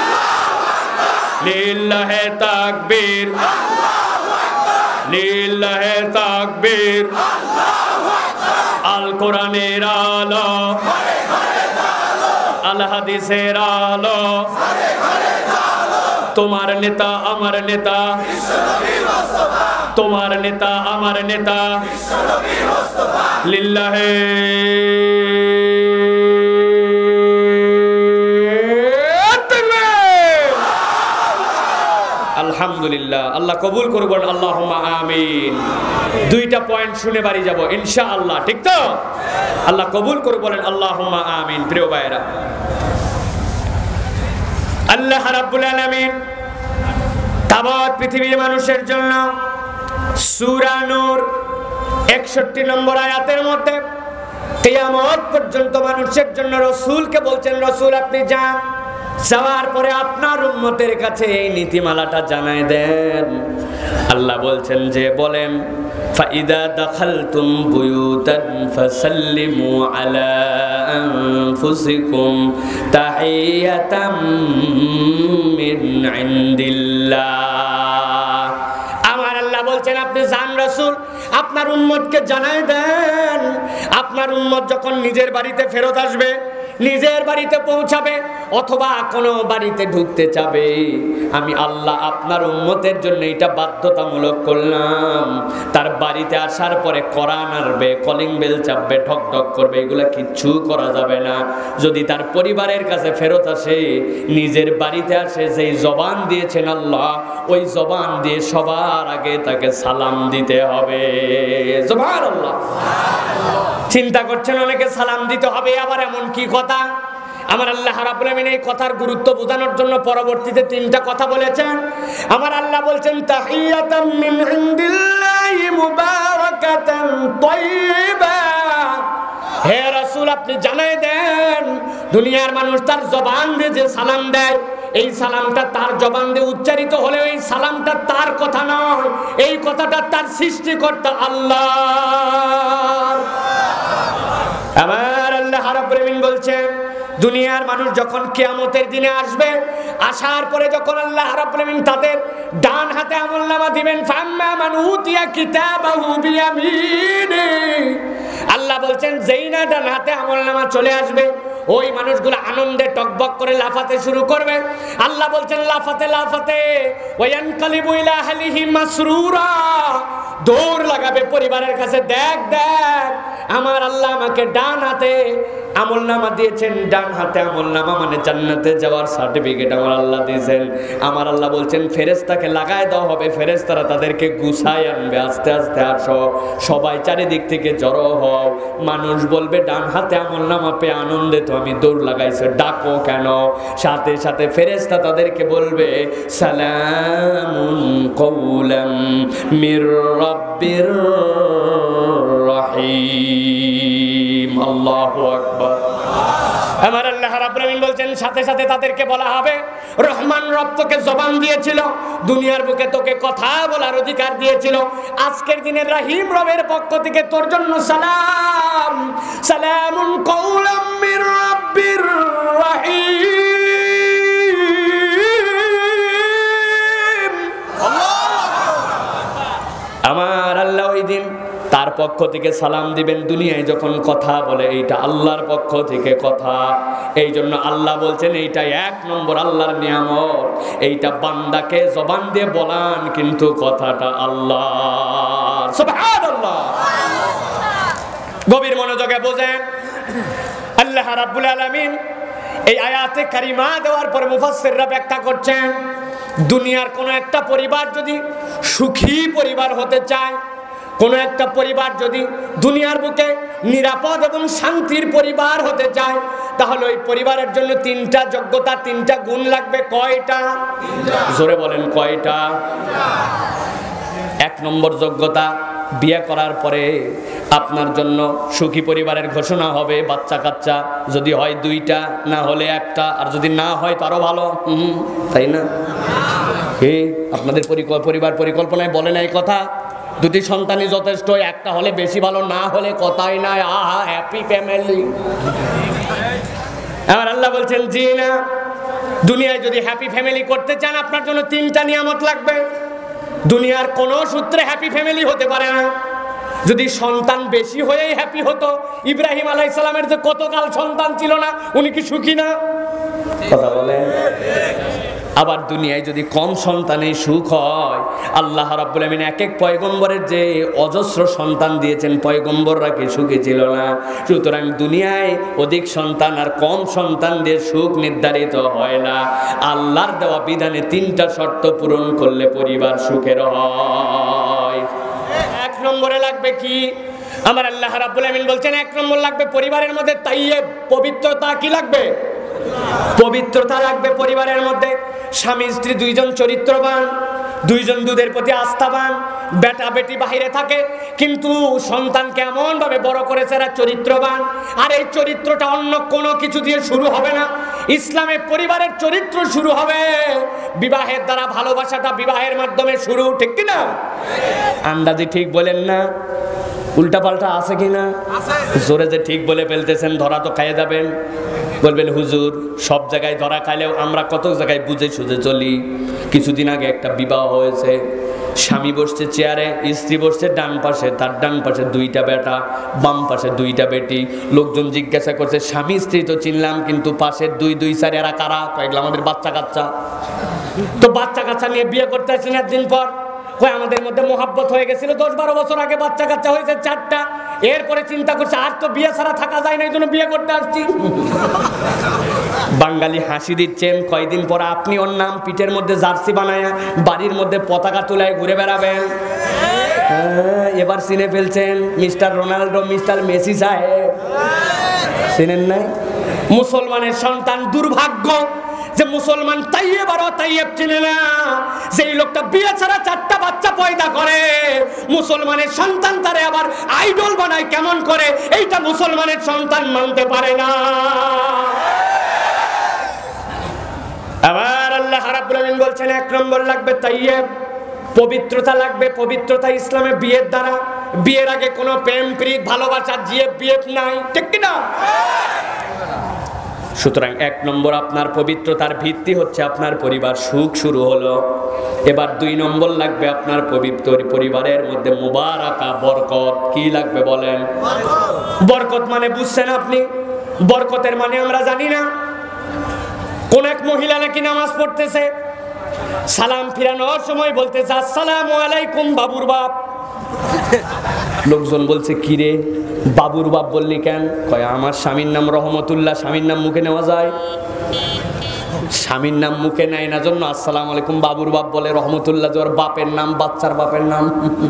লিল্লাহে তাকবীর, লিল্লাহে তাকবীর। আল কোরআনের আলো, আল হাদিসের আলো, তোমার নেতা আমার নেতা, তোমার নেতা আমার নেতা। লিল্লাহে আলহামদুলিল্লাহ। আল্লাহ কবুল করবেন, আল্লাহুম্মা আমিন। 2টা পয়েন্ট শুনে বাড়ি যাব ইনশাআল্লাহ, ঠিক তো? আল্লাহ কবুল করে বলেন আল্লাহুম্মা আমিন। প্রিয় ভাইরা, আল্লাহ রাব্বুল আলামিন তাবাত পৃথিবীর মানুষের জন্য সূরা নূর 61 নম্বর আয়াতের মধ্যে কিয়ামত পর্যন্ত মানুষের জন্য রাসূলকে বলছেন, রাসূল আপনি যান, যাওয়ার পরে আপনার উম্মতের কাছে এই নীতিমালাটা জানায় দেন। আল্লাহ বলছেন যে বলেন ফাইদা দাখালতুম বুয়ুতান ফাসাল্লিমু আলা আনফুসিকুম তাহিয়াতাম মিন ইনদিল্লাহ। আমার আল্লাহ বলছেন আপনি যান রাসূল, আপনার উম্মতকে জানায় দেন, আপনার উম্মত যখন নিজের বাড়িতে ফেরত আসবে, নিজের বাড়িতে পৌঁছাবে অথবা কোনো বাড়িতে ঢুকতে চাবে, আমি আল্লাহ আপনার উম্মতের জন্য এটা বাধ্যতামূলক করলাম। তার বাড়িতে আসার পরে কোরআন আনবে, কলিং বেল চাপবে, ঠক ঠক করবে, এগুলা কিচ্ছু করা যাবে না। যদি তার পরিবারের কাছে ফেরত আসে, নিজের বাড়িতে আসে, যেই জবান দিয়েছেন আল্লাহ, ওই জবান দিয়ে সবার আগে তাকে সালাম দিতে হবে। সুবহানাল্লাহ। চিন্তা করছেন অনেকে সালাম দিতে হবে, আবার এমন কি কথা? আমার আল্লাহ রাব্বুল আমিন এই কথার গুরুত্ব বোঝানোর জন্য পরবর্তীতে 3টা কথা বলেছেন। আমার আল্লাহ বলছেন তাহিয়াতাম মিন ইনদিল্লাহি মুবারাকাতান তাইয়্যিবা। হে রাসূল আপনি জানাই দেন, দুনিয়ার মানুষ তার জবান দিয়ে যে সালাম দেয়, এই সালামটা তার জবান দিয়ে উচ্চারিত হলে এই সালামটা তার কথা নয়, এই কথাটা তার সৃষ্টিকর্তা আল্লাহ। আমার আল্লাহ রাব্বুল আমিন বলছেন দুনিয়ার মানুষ যখন কিয়ামতের দিনে আসবে, আসার পরে যখন আল্লাহ রাব্বুল আমিন তাদের ডান হাতে আমলনামা দিবেন, ফাম্মা মান উতিয়া কিতাবাহু বিয়ামিনি, আল্লাহ বলছেন যেই না ডান হাতে আমলনামা চলে আসবে, ওই মানুষগুলো আনন্দে টকবক করে লাফাতে শুরু করবে। আল্লাহ বলছেন লাফাতে লাফাতে ওয়ায়ানকালিবু ইলা আহলিহি মাসরুরা, দৌড় লাগাবে পরিবারের কাছে, দেখ দেখ আমার আল্লাহ আমাকে ডান হাতে আমলনামা দিয়েছেন। ডান হাতে আমলনামা মানে জান্নাতে যাওয়ার সার্টিফিকেট আমার আল্লাহ দিয়েছেন। আমার আল্লাহ বলছেন ফেরেশতাকে লাগায় দেওয়া হবে, ফেরেশতারা তাদেরকে গুছায় আনবে, আস্তে আস্তে আসো, সবাই চারিদিক থেকে জড়ো হও। মানুষ বলবে ডান হাতে আমলনামা পেয়ে আনন্দে তো আমি দৌড় লাগাইছে, ডাকো কেন? সাথে সাথে ফেরেশতা তাদেরকে বলবে সালামুন কওলাম মির রাব্বির রহিম। আল্লাহু আকবার। আমার আল্লাহ রাব্বুল আলামিন বলছেন সাথে সাথে তাদেরকে বলা হবে, রহমান রব তোকে জবান দিয়েছিল, দুনিয়ার বুকে তোকে কথা বলার অধিকার দিয়েছিল, আজকের দিনের রহিম রবের পক্ষ থেকে তোর জন্য সালাম, সালামুন কওলাম মির রাব্বির রহিম। আমার আল্লাহ ওই দিন তার পক্ষ থেকে সালাম দিবেন। দুনিয়ায় যখন কথা বলে এইটা আল্লাহর পক্ষ থেকে কথা, এই জন্য আল্লাহ বলছেন এইটা এক নম্বর আল্লাহর নিয়ামত, এইটা বান্দাকে জবান দিয়ে বলান কিন্তু কথাটা আল্লাহ। সুবহানাল্লাহ। গভীর মনোযোগে বোঝেন, আল্লাহ রাব্বুল আলামিন এই আয়াতে কারিমা দেওয়ার পরে মুফাসসিররা ব্যাখ্যা করছেন, দুনিয়ার কোন একটা পরিবার যদি সুখী পরিবার হতে চায়, কোন একটা পরিবার যদি দুনিয়ার বুকে নিরাপদ এবং শান্তির পরিবার হতে চায়, তাহলে ওই পরিবারের জন্য তিনটা যোগ্যতা, তিনটা গুণ লাগবে। কয়টা? জোরে বলেন কয়টা? এক নম্বর যোগ্যতা, বিয়ে করার পরে আপনার জন্য সুখী পরিবারের ঘোষণা হবে। বাচ্চা কাচ্চা যদি হয় দুইটা, না হলে একটা, আর যদি না হয় তারও ভালো, তাই না? আপনাদের পরিবার পরিকল্পনায় বলে নাই কথা, দুটি সন্তানই যথেষ্ট, একটা হলে বেশি ভালো, না হলে কথাই নাই। আহা, হ্যাপি ফ্যামিলি। আমার আল্লাহ বলছেন জি না, দুনিয়ায় যদি হ্যাপি ফ্যামিলি করতে চান আপনার জন্য তিনটা নিয়ামত লাগবে। দুনিয়ার কোন সূত্রে হ্যাপি ফ্যামিলি হতে পারে না। যদি সন্তান বেশি হয়েই হ্যাপি হতো, ইব্রাহিম আলাইহিস সালামের যে কতকাল সন্তান ছিল না, উনি কি সুখী না? কথা বলে। আবার দুনিয়ায় যদি কম সন্তানে সুখ হয়, আল্লাহ রাব্বুল আমিন এক এক পয়গম্বরের যে অজস্র সন্তান দিয়েছেন, পয়গম্বররা কি সুখী ছিল না? সুতরাং দুনিয়ায় অধিক সন্তান আর কম সন্তান দিয়ে সুখ নির্ধারিত হয় না। আল্লাহর দেওয়া বিধানে তিনটা শর্ত পূরণ করলে পরিবার সুখের হয়। এক নম্বরে লাগবে কি? আমার আল্লাহ রাব্বুল আমিন বলছেন এক নম্বর লাগবে পরিবারের মধ্যে তাইয়্যিব, পবিত্রতা। কি লাগবে? পবিত্রতা লাগবে পরিবারের মধ্যে। স্বামী স্ত্রী দুইজন চরিত্রবান, দুইজন দুধের প্রতি আস্থাবান, বেটা বেটি বাহিরে থাকে কিন্তু সন্তানকে এমন ভাবে বড় করেছে এরা চরিত্রবান। আর এই চরিত্রটা অন্য কোনো কিছু দিয়ে শুরু হবে না। ইসলামে পরিবারের চরিত্র শুরু হবে বিবাহের দ্বারা। ভালোবাসাটা বিবাহের মাধ্যমে শুরু, ঠিক কিনা? আন্দাজি ঠিক বলেন না? উল্টা পাল্টা আছে কিনা? জোরে যে ঠিক বলে ফেলতেছেন, ধরা তো খাইয়ে যাবেন। বলবেন হুজুর সব জায়গায় ধরা খাইলেও আমরা কত জায়গায় বুঝে সুঝে চলি। কিছুদিন আগে একটা বিবাহ হয়েছে, স্বামী বসছে চেয়ারে, স্ত্রী বসছে ডান পাশে, তার ডান পাশে দুইটা বেটা, বাম পাশে দুইটা বেটি। লোকজন জিজ্ঞাসা করছে স্বামী স্ত্রী তো চিনলাম, কিন্তু পাশের দুই চার এরা কারা? কয়েকলা আমাদের বাচ্চা কাচ্চা। তো বাচ্চা কাচ্চা নিয়ে বিয়ে করতে আসলেন একদিন পর। আমাদের মধ্যে মোহাব্বত হয়ে গেছিল 10-12 বছর আগে, বাচ্চা কাচ্চা হয়েছে 4টা। এরপরে চিন্তা করছে আর তো বিয়ে ছাড়া থাকা যায় না, এই জন্য বিয়ে করতে আসছি। বাঙালি হাসি দিচ্ছেন, কয়দিন পর আপনি ওর নাম পিঠের মধ্যে জার্সি বানায়া বাড়ির মধ্যে পতাকা তুলায় ঘুরে বেড়াবেন। এবার চিনে ফেলছেন মিস্টার রোনাল্ডো, মিস্টার মেসি সাহেব। চিনেন নাই? মুসলমানের সন্তান দুর্ভাগ্য যে মুসলমান তাইয়েব আর অতাইয়েব চিনে না। যেই লোকটা বিয়ে ছাড়া 4টা বাচ্চা পয়দা করে, মুসলমানের সন্তান তারে আবার আইডল বানায় কেমন করে, এইটা মুসলমানের সন্তান মানতে পারে না। আবার আল্লাহ রাব্বুল আমিন বলছেন এক নম্বর লাগবে তাইয়েব, পবিত্রতা লাগবে। পবিত্রতা ইসলামে বিয়ের দ্বারা। বিয়ের আগে কোনো প্রেম প্রীত ভালোবাসা বিয়ে নাই, ঠিক কিনা? সুতরাং এক নম্বর আপনার পবিত্রতার ভিত্তি হচ্ছে আপনার পরিবার, সুখ শুরু হলো। এবার 2 নম্বর লাগবে আপনার পবিত্র পরিবারের মধ্যে মুবারাকা, বরকত। কি লাগবে বলেন? বরকত মানে বুঝছেন আপনি? বরকতের মানে আমরা জানি না। কোন এক মহিলা নাকি নামাজ পড়তেছে, সালাম ফিরানোর সময় বলতেছে আসসালামু আলাইকুম বাবুর বাপ। লোকজন বলছে কি রে বাবুর বাপ বললি কেন? কয় আমার স্বামীর নাম রহমতুল্লাহ, স্বামীর নাম মুখে নেওয়া যায়? স্বামীর নাম মুখে নেয় না জন্য আসসালামু আলাইকুম বাবুর বাপ বলে। রহমতুল্লাহ যে ওর বাপের নাম, বাচ্চার বাপের নাম।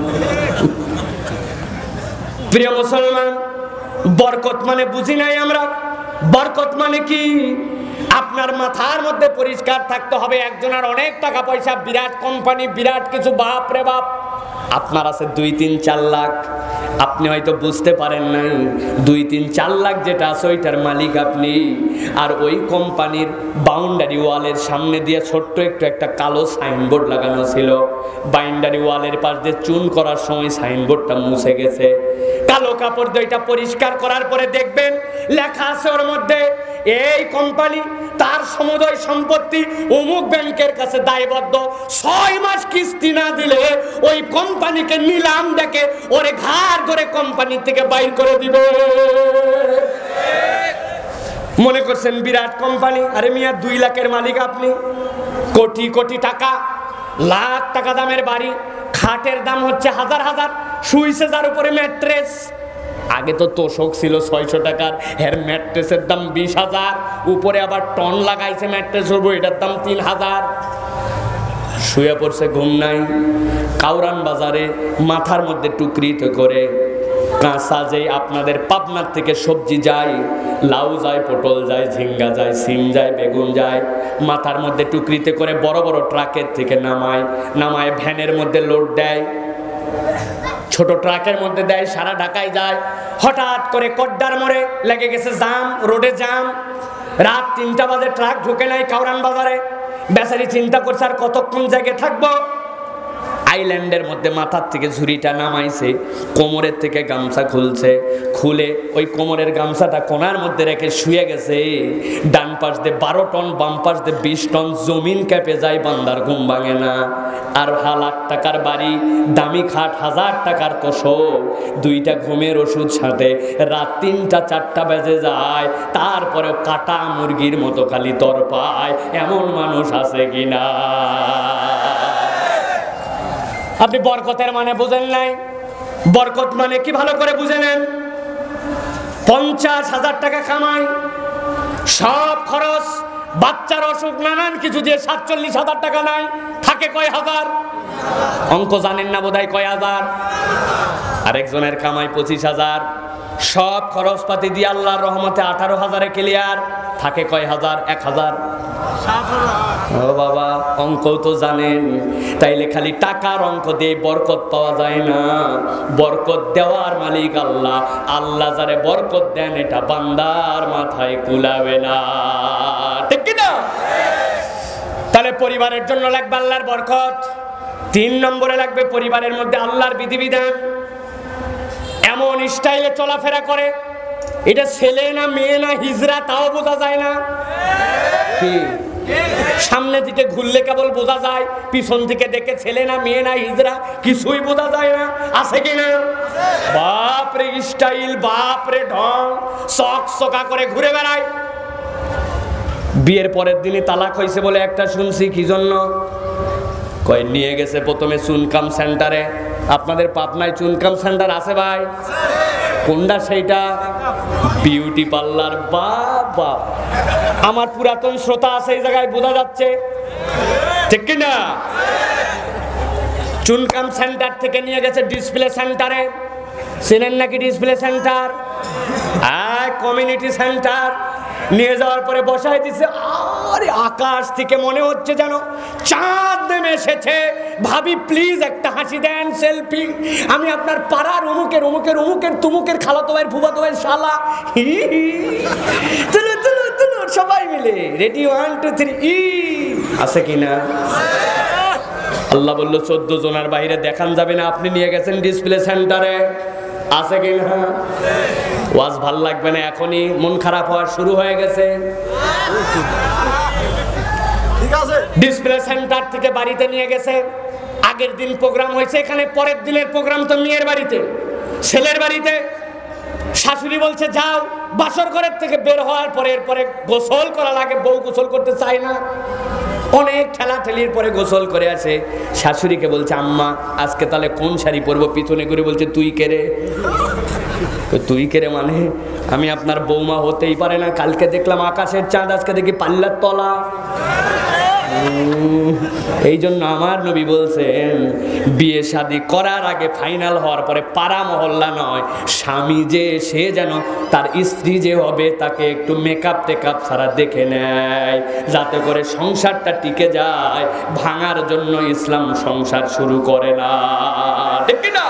প্রিয় মুসলমান, বরকত মানে বুঝি নাই আমরা। বরকত মানে কি? আপনার মাথার মধ্যে পরিষ্কার থাকতে হবে, একজনের অনেক টাকা পয়সা, বিরাট কোম্পানি, বিরাট কিছু, বাপ রে বাপ। আপনার আছে 2-3-4 লাখ, আপনি হয়তো বুঝতে পারেন নাই 2-3-4 লাখ যেটা আছে ওইটার মালিক আপনি। আর ওই কোম্পানির বাউন্ডারি ওয়ালের সামনে দিয়ে ছোট্ট একটু একটা কালো সাইনবোর্ড লাগানো ছিল। বাউন্ডারি ওয়ালের পাশ দিয়ে চুন করার সময় সাইনবোর্ডটা মুছে গেছে। কালো কাপড় দিয়ে এটা পরিষ্কার করার পরে দেখবেন লেখা আছে ওর মধ্যে, এই কোম্পানি তার সমুদয় সম্পত্তি অমুক ব্যাংকের কাছে দায়বদ্ধ, 6 মাস কিস্তি না দিলে ওই কোম্পানিকে নিলাম ডেকে ওরে ঘাড় ধরে কোম্পানি থেকে বাইর করে দিবে। মনে করছেন বিরাট কোম্পানি, আরে মিয়া 2 লাখের মালিক আপনি। কোটি কোটি টাকা, লাখ টাকা দামের বাড়ি, খাটের দাম হচ্ছে হাজার হাজার, শুইছে যার উপরে ম্যাট্রেস। আগে তো তোষক ছিল 600 টাকার, এর ম্যাট্রেসের দাম 20,000, উপরে আবার টন লাগাইছে ম্যাট্রেস হবো, এটার দাম 3,000। শুয়ে পড়ছে, ঘুম নাই। কাউরান বাজারে মাথার মধ্যে টুকরিতে করে কাঁচা যেই আপনাদের পাবনার থেকে সবজি যায়, লাউ যায়, পটল যায়, ঝিঙ্গা যায়, সিম যায়, বেগুন যায়, মাথার মধ্যে টুকরিতে করে বড় বড় ট্রাকের থেকে নামায় ভ্যানের মধ্যে লোড দেয়, ছোট ট্রাকের মধ্যে দেয়, সারা ঢাকায় যায়। হঠাৎ করে কড্ডার মোড়ে লেগে গেছে জাম, রোডে জাম, রাত 3টা বাজে ট্রাক ঢুকে নাই কাউরান বাজারে। বেচারি চিন্তা করছে আর কতক্ষণ জায়গায় থাকবো। আইল্যান্ডের মধ্যে মাথার থেকে ঝুড়িটা নামাইছে, কোমরের থেকে গামছা খুলছে, খুলে ওই কোমরের গামছাটা কোনার মধ্যে রেখে শুয়ে গেছে। ডান পাশ দিয়ে 12 টন, বাম পাশ দিয়ে 20 টন, জমিন কেঁপে যায়, বান্দার ঘুম ভাঙে না। আর লাখ টাকার বাড়ি, দামি খাট, 1000 টাকার তোষক, 2টা ঘুমের ওষুধ সাথে, রাত 3টা-4টা বেজে যায়, তারপরেও কাটা মুরগির মতো খালি তর পায়। এমন মানুষ আছে কিনা? আপনি বরকতের মানে বুঝেন নাই। বরকত মানে কি ভালো করে বুঝে নেন। 50,000 টাকা কামাই, সব খরচ, বাচ্চার অসুখ, নানান কিছু দিয়ে 47,000 টাকা নাই, থাকে কয় হাজার? অঙ্ক জানেন না বোধহয়, কয় হাজার? আরেকজনের কামাই 25,000, সব খরচপাতি দিয়ে আল্লাহর রহমতে 18,000-এ ক্লিয়ার, থাকে কয় হাজার? 1,000। ও বাবা, অঙ্ক তো জানেন, তাইলে খালি টাকার অঙ্ক দিয়ে বরকত পাওয়া যায় না। বরকত দেওয়ার মালিক আল্লাহ, আল্লাহ যারে বরকত দেন এটা বান্দার মাথায় কুলাবে না, ঠিক কি না? তাহলে পরিবারের জন্য লাগবে আল্লাহর বরকত। 3 নম্বরে লাগবে পরিবারের মধ্যে আল্লাহর বিধিবিধান। এমন স্টাইলে চলাফেরা করে, এটা ছেলে না মেয়ে না হিজড়া তাও বোঝা যায় না। কি সামনে দিকে ঘুরলে কেবল বোঝা যায়, পিছন দিকে দেখে ছেলে না মেয়ে না হিজড়া কিছুই বোঝা যায় না, আছে কিনা? বাপরে স্টাইল, বাপরে ঢং, চকচকা করে ঘুরে বেড়ায়। বিয়ের পরের দিনই তালাক হয়েছে বলে একটা শুনছি, কি জন্য? কয় নিয়ে গেছে প্রথমে চুনকাম সেন্টারে। আপনাদের পাবনায় চুনকাম সেন্টার আছে ভাই? কোনটা সেইটা? Beauty parlour. বাবা, আমার পুরাতন শ্রোতা আছে এই জায়গায়, বোঝা যাচ্ছে, ঠিক কিনা? চুনকাম সেন্টার থেকে নিয়ে গেছে ডিসপ্লে সেন্টারে। চেনেন নাকি ডিসপ্লে সেন্টার? Community centre. নিয়ে যাওয়ার পরে বসাই দিছে, আরে আকাশ থেকে মনে হচ্ছে যেন চাঁদ নেমে এসেছে। ভাবি প্লিজ একটা হাসি দেন, সেলফি। আমি আপনার পাড়ার অমুকের অমুকের অমুকের তুমুকের খালাতো ভাই, ফুফাতো ভাই, শালা। তুলো তুলো তুলো, সবাই মিলে রেডি, 1 2 3 আছে কিনা? আল্লাহ বললো 14 জনের বাইরে দেখান যাবে না, আপনি নিয়ে গেছেন ডিসপ্লে সেন্টারে, আছে কিনা? ওয়াজ ভাল লাগবে না, এখনই মন খারাপ হওয়া শুরু হয়ে গেছে। ডিসপ্লে সেন্টার থেকে বাড়িতে নিয়ে গেছে, আগের দিন প্রোগ্রাম হয়েছে এখানে, পরের দিনের প্রোগ্রাম তো মেয়ের বাড়িতে, ছেলের বাড়িতে। শাশুড়ি বলছে যাও, বাসর ঘরের থেকে বের হওয়ার পরে এরপরে গোসল করা লাগে, বউ গোসল করতে চায় না, অনেক ঠেলাঠেলির পরে গোসল করে আসে। শাশুড়িকে বলছে আম্মা আজকে তাহলে কোন শাড়ি পরবো? পিছনে করে বলছে তুই কেরে? তুই কেরে মানে আমি আপনার বৌমা হতেই পারে না, কালকে দেখলাম আকাশের চাঁদ, আজকে দেখি পাল্লার তলা। এই জন্য আমার নবী বলছেন বিয়ে শাদী করার আগে ফাইনাল হওয়ার পরে পাড়া মহল্লা নয়, স্বামী যে সে যেন তার স্ত্রী যে হবে তাকে একটু মেকআপ টেকআপ ছাড়া দেখে নেয়, যাতে করে সংসারটা টিকে যায়। ভাঙার জন্য ইসলাম সংসার শুরু করে না, ঠিক কিনা?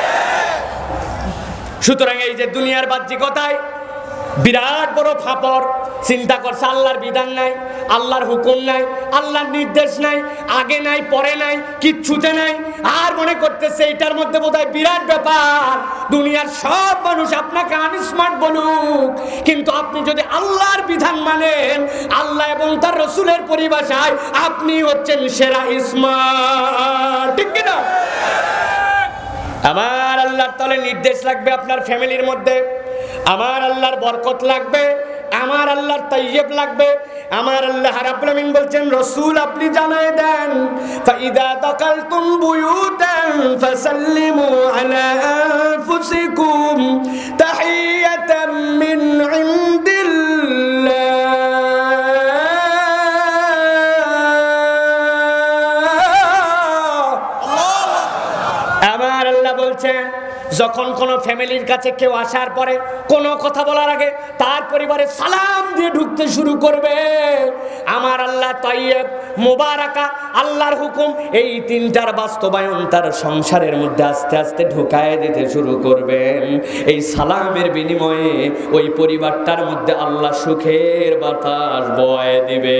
সুতরাং এই যে দুনিয়ার বাহ্যিকতায় বিরাট বড় ফাপড়, চিন্তা করছে আল্লাহর বিধান নাই, আল্লাহর হুকুম নাই, আল্লাহর নির্দেশ নাই, আগে নাই পরে নাই, কিচ্ছুতে নাই, আর মনে করতেছে এটার মধ্যে বোধহয় বিরাট ব্যাপার। দুনিয়ার সব মানুষ আপনাকে আনস্মার্ট বলুক, কিন্তু আপনি যদি আল্লাহর বিধান মানেন, আল্লাহ এবং তার রসুলের পরিভাষায় আপনি হচ্ছেন সেরা স্মার্ট, ঠিক কিনা? আমার আল্লাহর তলে নির্দেশ লাগবে আপনার ফ্যামিলির মধ্যে, আমার আল্লাহর বরকত লাগবে, আমার আল্লাহর তাইয়্যিব লাগবে। আমার আল্লাহ রাব্বুল আমিন বলছেন রাসূল আপনি জানায় দেন, ফাইদা দাকালতুম বুয়ুতান ফাসাল্লিমু আলা আনফুসিকুম তাহিয়াতাম মিন ইনদিল্লাহ। আমার আল্লাহ বলছেন যখন কোনো ফ্যামিলির কাছে কেউ আসার পরে কোনো কথা বলার আগে তার পরিবারে সালাম দিয়ে ঢুকতে শুরু করবে। আমার আল্লাহ তাইয়্যিব মুবারাকা আল্লাহর হুকুম এই তিনটার বাস্তবায়ন তার সংসারের মধ্যে আস্তে আস্তে ঢুকায় দিতে শুরু করবেন। এই সালামের বিনিময়ে ওই পরিবারটার মধ্যে আল্লাহ সুখের বাতাস বয়ে দিবে।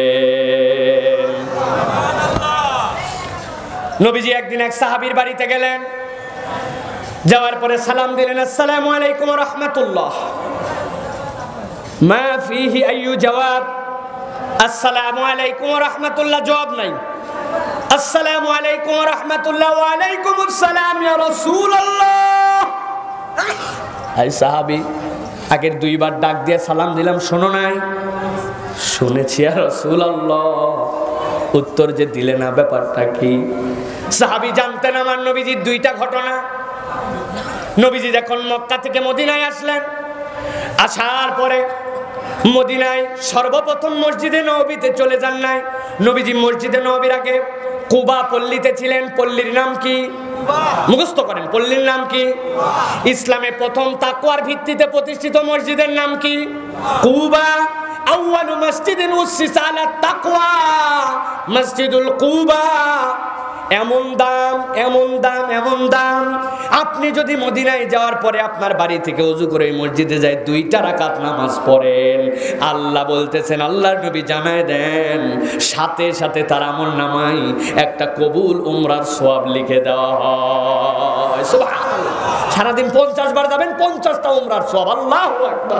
নবীজি একদিন এক সাহাবীর বাড়িতে গেলেন, যাওয়ার পরে সালাম দিলেন, আসসালামু আলাইকুম ওয়া রাহমাতুল্লাহ। মা ফিহি আইয়ু জবাব, আসসালামু আলাইকুম ওয়া রাহমাতুল্লাহ জবাব নাই, আসসালামু আলাইকুম ওয়া রাহমাতুল্লাহ ওয়া আলাইকুম আসসালাম ইয়া রাসূলুল্লাহ। এই সাহাবী আগের দুইবার ডাক দিয়ে সালাম দিলাম, শোনো নাই? শুনেছি ইয়া রাসূলুল্লাহ। উত্তর যে দিলে না, ব্যাপারটা কি? সাহাবী জানতেন আমার নবীজির দুইটা ঘটনা। নবীজি যখন মক্কা থেকে মদিনায় আসলেন, আসার পরে মদিনায় সর্বপ্রথম মসজিদে নববীতে চলে যান নাই। নবীজি মসজিদে নববীর আগে কুবা পল্লীতে ছিলেন। পল্লীর নাম কি? মুখস্থ করেন, পল্লীর নাম কি? ইসলামে প্রথম তাকওয়ার ভিত্তিতে প্রতিষ্ঠিত মসজিদের নাম কি? কুবা। আউয়ালু মসজিদিন উসসিসা আলা তাকওয়া মসজিদুল কুবা। এমন দাম, এমন দাম, এমন দাম। আপনি যদি মদিনায় যাওয়ার পরে আপনার বাড়ি থেকে ওযু করে মসজিদে যায় 2 রাকাত নামাজ পড়েন, আল্লাহ বলতেছেন, আল্লাহর নবী জানায় দেন, সাথে সাথে তার আমলনামায় একটা কবুল উমরার সওয়াব লিখে দেওয়া হয়। সুবহানাল্লাহ। সারাদিন 50 বার যাবেন, 50টা উমরার সওয়াব। আল্লাহু আকবার।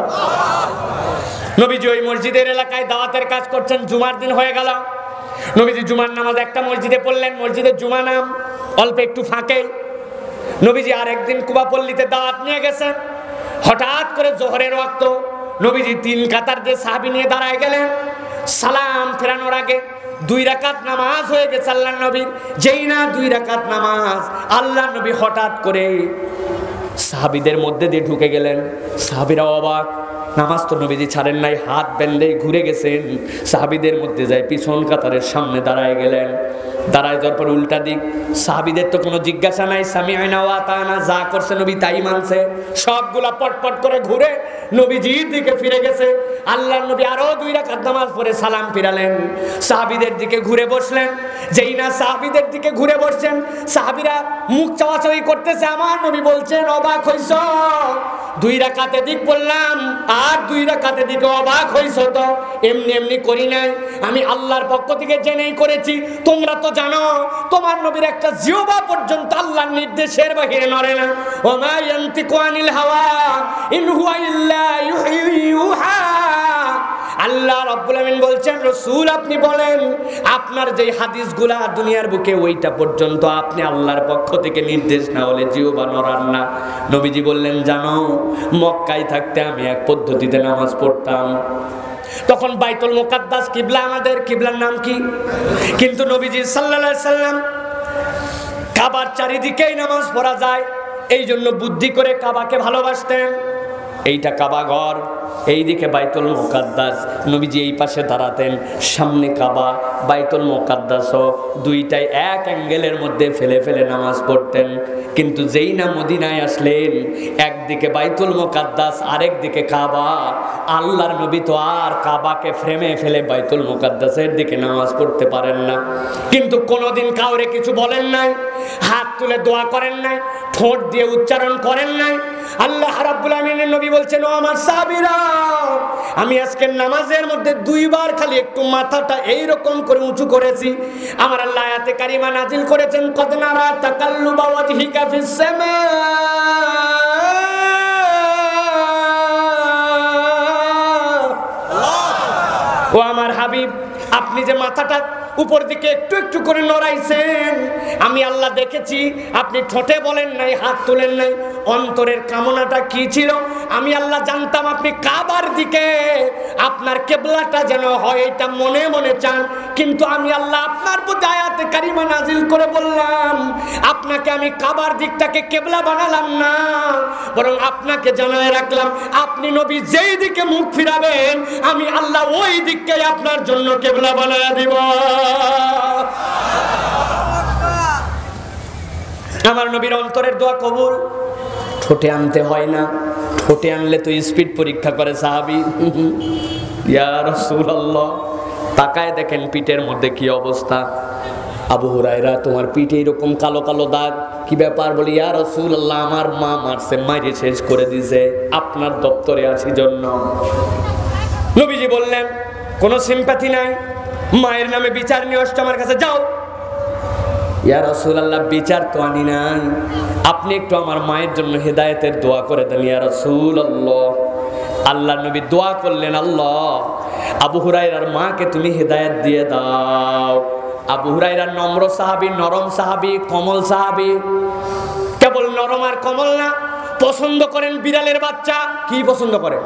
নবীজি ওই মসজিদের এলাকায় দাওয়াতের কাজ করছেন। জুমার দিন হয়ে গেল, নবীজি জুমার নামাজ একটা মসজিদে পড়লেন, মসজিদের জুমা নাম অল্প একটু ফাঁকে। নবীজি আরেকদিন কুবা পল্লীতে দাওয়াত নিয়ে গেছেন। হঠাৎ করে জোহরের ওয়াক্ত নবীজি 3 কাতার দিয়ে সাহাবী নিয়ে দাঁড়ায় গেলেন। সালাম ফেরানোর আগে 2 রাকাত নামাজ হয়ে গেছে আল্লাহর নবীর। যেই না 2 রাকাত নামাজ, আল্লাহর নবী হঠাৎ করে সাহাবীদের মধ্যে দিয়ে ঢুকে গেলেন। সাহাবীরা অবাক, নামাজ তো নবীজি ছাড়েন নাই, হাত বেঁধে ঘুরে গেছেন। সাহাবীদের মধ্যে যায় পিছন কাতারের সামনে দাঁড়ায় গেলেন। দাঁড়ায় যাওয়ার পর উল্টা দিক, সাহাবীদের তো কোনো জিজ্ঞাসা নাই, সামি'না ওয়া আতা'না, যা করছে নবী তাই মানছে। সবগুলা পটপট করে ঘুরে নবীজির দিকে ফিরে গেছে। আল্লাহর নবী আরো 2 রাকাত নামাজ পড়ে সালাম ফিরালেন, সাহাবীদের দিকে ঘুরে বসলেন। যেই না সাহাবীদের দিকে ঘুরে বসছেন, সাহাবীরা মুখ চাওয়াচাওয়ি করতেছে। আমার নবী বলছেন, অবাক হইছো? 2 রাকাতে দিক পড়লাম আর 2 রাকাতে দিকে অবাক হইছো তো? এমনি এমনি করি নাই, আমি আল্লাহর পক্ষ থেকে জেনেই করেছি। তোমরা তো জানো তোমার নবীর একটা জিহ্বা পর্যন্ত আল্লাহর নির্দেশের বাহিরে নড়ে না। ওমা ইয়ানতিকু আনিল হাওয়া ইন হুয়া ইল্লা ইউহা। আল্লাহ রাব্বুল আমিন বলছেন, রাসূল আপনি বলেন, আপনার যে হাদিসগুলা দুনিয়ার বুকে ওইটা পর্যন্ত আপনি আল্লাহর পক্ষ থেকে নির্দেশ না হলে জিহ্বা নড়ান না। নবীজি বললেন, জানো মক্কায় থাকতে আমি এক পদ্ধতিতে নামাজ পড়তাম। তখন বাইতুল মুকাদ্দাস কিবলা, আমাদের কিবলার নাম কি? কিন্তু নবীজি সাল্লাল্লাহু আলাইহি সাল্লাম কাবার চারিদিকেই নামাজ পড়া যায়, এই জন্য বুদ্ধি করে কাবাকে ভালোবাসতেন। এইটা কাবা ঘর, এইদিকে বাইতুল মুকাদ্দাস। নবীজি এই পাশে দাঁড়াতেন, সামনে কাবা, বাইতুল মুকাদ্দাসও দুইটাই এক অ্যাঙ্গেলের মধ্যে ফেলে ফেলে নামাজ পড়তেন। কিন্তু যেই না মদিনায় আসলেন, একদিকে বাইতুল মুকাদ্দাস, আরেক দিকে কাবা, আল্লাহর নবী তো আর কাবাকে ফ্রেমে ফেলে বাইতুল মুকাদ্দাসের দিকে নামাজ পড়তে পারেন না। কিন্তু কোনোদিন কাউরে কিছু বলেন নাই, হাত তুলে দোয়া করেন নাই, ঠোঁট দিয়ে উচ্চারণ করেন নাই। আল্লাহ রাব্বুল আমিনের নবী বলছেন, ও আমার সাহাবীরা, আমি আজকে নামাজের মধ্যে দুইবার খালি একটু মাথাটা এইরকম করে উঁচু করেছি। আমার আল্লাহ আয়াতে কারিমা নাজিল করেছেন, কদ নারা তাকাল্লুবা ওয়াজহিকা ফিস সামা। ও আমার হাবিব, আপনি যে মাথাটা উপর দিকে একটু একটু করে নড়াইছেন, আমি আল্লাহ দেখেছি। আপনি ঠোঁটে বলেন নাই, হাত তুলেন নাই, অন্তরের কামনাটা কি ছিল আমি আল্লাহ জানতাম। আপনি কাবার দিকে আপনার কেবলাটা যেন হয় এটা মনে মনে চান। কিন্তু আমি আল্লাহ আপনার প্রতি আয়াতে কারিমা নাজিল করে বললাম, আপনাকে আমি কাবার দিকটাকে কেবলা বানালাম না, বরং আপনাকে জানায় রাখলাম, আপনি নবী যেই দিকে মুখ ফিরাবেন আমি আল্লাহ ওই দিককে আপনার জন্য কেবলা বানায়া দিব। আমার নবীর অন্তরের দোয়া কবুল ঠোঁটে আনতে হয় না। ঠোঁটে আনলে তো স্পিড পরীক্ষা করে সাহাবী। ইয়া রাসূলুল্লাহ, তাকায় দেখেন পিঠের মধ্যে কি অবস্থা। আবু হুরায়রা, তোমার পিঠে এরকম কালো কালো দাগ, কি ব্যাপার? বলি, ইয়া রাসূলুল্লাহ, আমার মা মারছে, মাইরে শেষ করে দিয়েছে, আপনার দপ্তরে আছি জন্য। নবীজি বললেন, কোনো সিম্প্যাথি নাই, মায়ের নামে বিচার নিয়ে আসছো আমার কাছে, যাও। ইয়া রাসূলুল্লাহ, বিচার তো আনি নাই, আপনি একটু আমার মায়ের জন্য হেদায়েতের দোয়া করে দেন ইয়া রাসূলুল্লাহ। আল্লাহর নবী দোয়া করলেন, আল্লাহ আবু হুরায়রার মাকে তুমি হেদায়েত দিয়ে দাও। আবু হুরায়রা নম্র সাহাবী, নরম সাহাবী, কমল সাহাবী। কেবল নরম আর কমল না, পছন্দ করেন বিড়ালের বাচ্চা। কি পছন্দ করেন?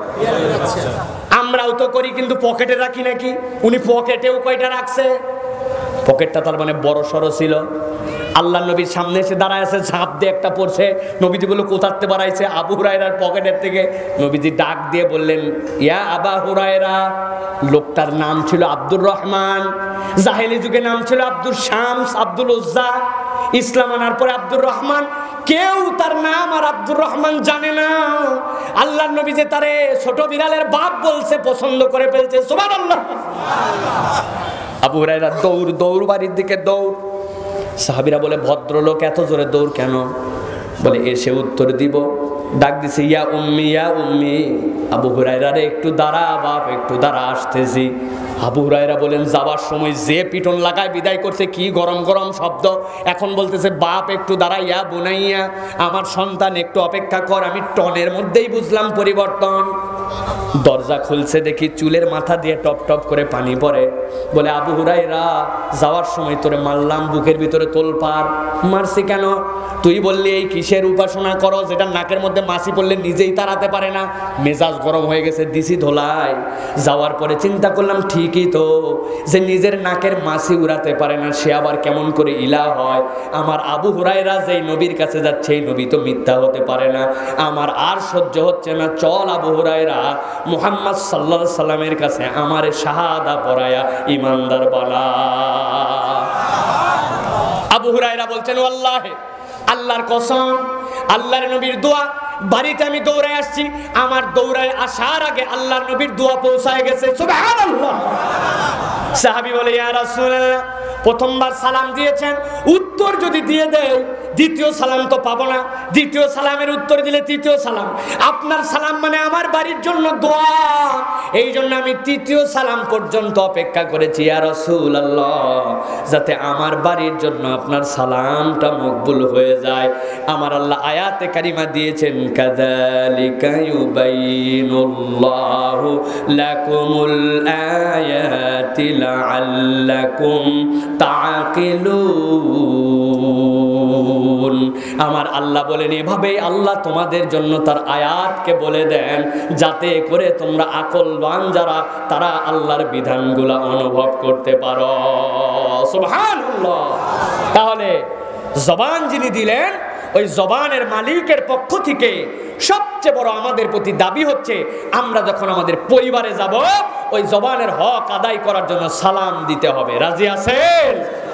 আমরাও তো করি, কিন্তু পকেটে রাখি নাকি? উনি পকেটেও কয়টা রাখছে? পকেটটা তার মানে বড় সড়ো ছিল। আল্লাহ নবীর সামনে এসে দাঁড়ায় আছে, ঝাঁপ দিয়ে একটা পড়ছে। নবীজি বলে, কোথাতে বাড়াইছে? আবু হুরায়রার পকেটের থেকে। নবীজি ডাক দিয়ে বললেন, ইয়া আবা হুরায়রা। লোকটার নাম ছিল আব্দুর রহমান, জাহেলি যুগে নাম ছিল আব্দুল শামস, আব্দুল উজ্জা। ইসলাম আনার পরে আব্দুর রহমান। কেউ তার নাম আর আব্দুর রহমান জানে না। আল্লাহ নবী যে তারে ছোট বিড়ালের বাপ বলছে, পছন্দ করে ফেলছে। সুবহানাল্লাহ। আবু হুরায়রা দৌড় দৌড়, বাড়ির দিকে দৌড়। সাহাবীরা বলে, ভদ্রলোক এত জোরে দৌড় কেন? বলে, এসে উত্তর দিব। ডাক দিছে, ইয়া উম্মি, ইয়া উম্মি। আবু হুরায়রা, রে একটু দাঁড়া বাপ, একটু দাঁড়া, আসতেছি। আবু হুরায়রা বলেন, যাবার সময় যে পিটন লাগায় বিদায় করছে, কি গরম গরম শব্দ। এখন বলতেছে, বাপ একটু দাঁড়া, ইয়া বুনাইয়া, আমার সন্তান একটু অপেক্ষা কর। আমি টনের মধ্যেই বুঝলাম পরিবর্তন। দরজা খুলছে, দেখি চুলের মাথা দিয়ে টপ টপ করে পানি পড়ে। বলে, আবু হুরায়রা, যাওয়ার সময় তোরে মারলাম, বুকের ভিতরে তোলপাড়। মারছি কেন? তুই বললি এই কিসের উপাসনা করো, যেটা নাকের মধ্যে মাছি পড়লে নিজেই তাড়াতে পারে না। মেজাজ গরম হয়ে গেছে, দিছি ধোলাই। যাওয়ার পরে চিন্তা করলাম, ঠিকই তো, যে নিজের নাকের মাছি উড়াতে পারে না, সে আবার কেমন করে ইলাহ হয়? আমার আবু হুরায়রা যেই নবীর কাছে যাচ্ছে, এই নবী তো মিথ্যা হতে পারে না। আমার আর সহ্য হচ্ছে না, চল আবু হুরায়রা, মুহাম্মদ সাল্লাল্লাহু আলাইহি সাল্লামের কাছে আমারে শাহাদা পড়ায়া ইমানদার বানা। আবু হুরায়রা বলছেন, আল্লাহে, আল্লাহর কসম, আল্লাহর নবীর দোয়া। বাড়িতে আমি দৌড়ায় আসছি, আমার দৌড়ায় আসার আগে আল্লাহর নবীর দোয়া পৌঁছায় গেছে। সুবহানাল্লাহ। সাহাবী বলে, ইয়া রাসূলুল্লাহ, প্রথমবার সালাম দিয়েছেন, উত্তর যদি দিয়ে দেয়, দ্বিতীয় সালাম তো পাবো না। দ্বিতীয় সালামের উত্তর দিলে তৃতীয় সালাম। আপনার সালাম মানে আমার বাড়ির জন্য দোয়া, এই জন্য আমি তৃতীয় সালাম পর্যন্ত অপেক্ষা করেছি ইয়া রাসূলুল্লাহ, যাতে আমার বাড়ির জন্য আপনার সালামটা মকবুল হয়ে যায়। আমার আল্লাহ আয়াতে কারিমা দিয়েছেন, কাযালিকা ইউবাইনুল্লাহু লাকুমুল আয়াতি লাআল্লাকুম তাআকিলুন। আমার আল্লাহ বলেন, এভাবেই আল্লাহ তোমাদের জন্য তার আয়াতকে বলে দেন, যাতে করে তোমরা আকলবান যারা, তারা আল্লাহর বিধানগুলো অনুভব করতে পারো। সুবহানাল্লাহ। তাহলে জবান যিনি দিলেন, ওই জবানের মালিকের পক্ষ থেকে সবচেয়ে বড় আমাদের প্রতি দাবি হচ্ছে আমরা যখন আমাদের পরিবারে যাব ওই জবানের হক আদায় করার জন্য সালাম দিতে হবে। রাজি আছেন?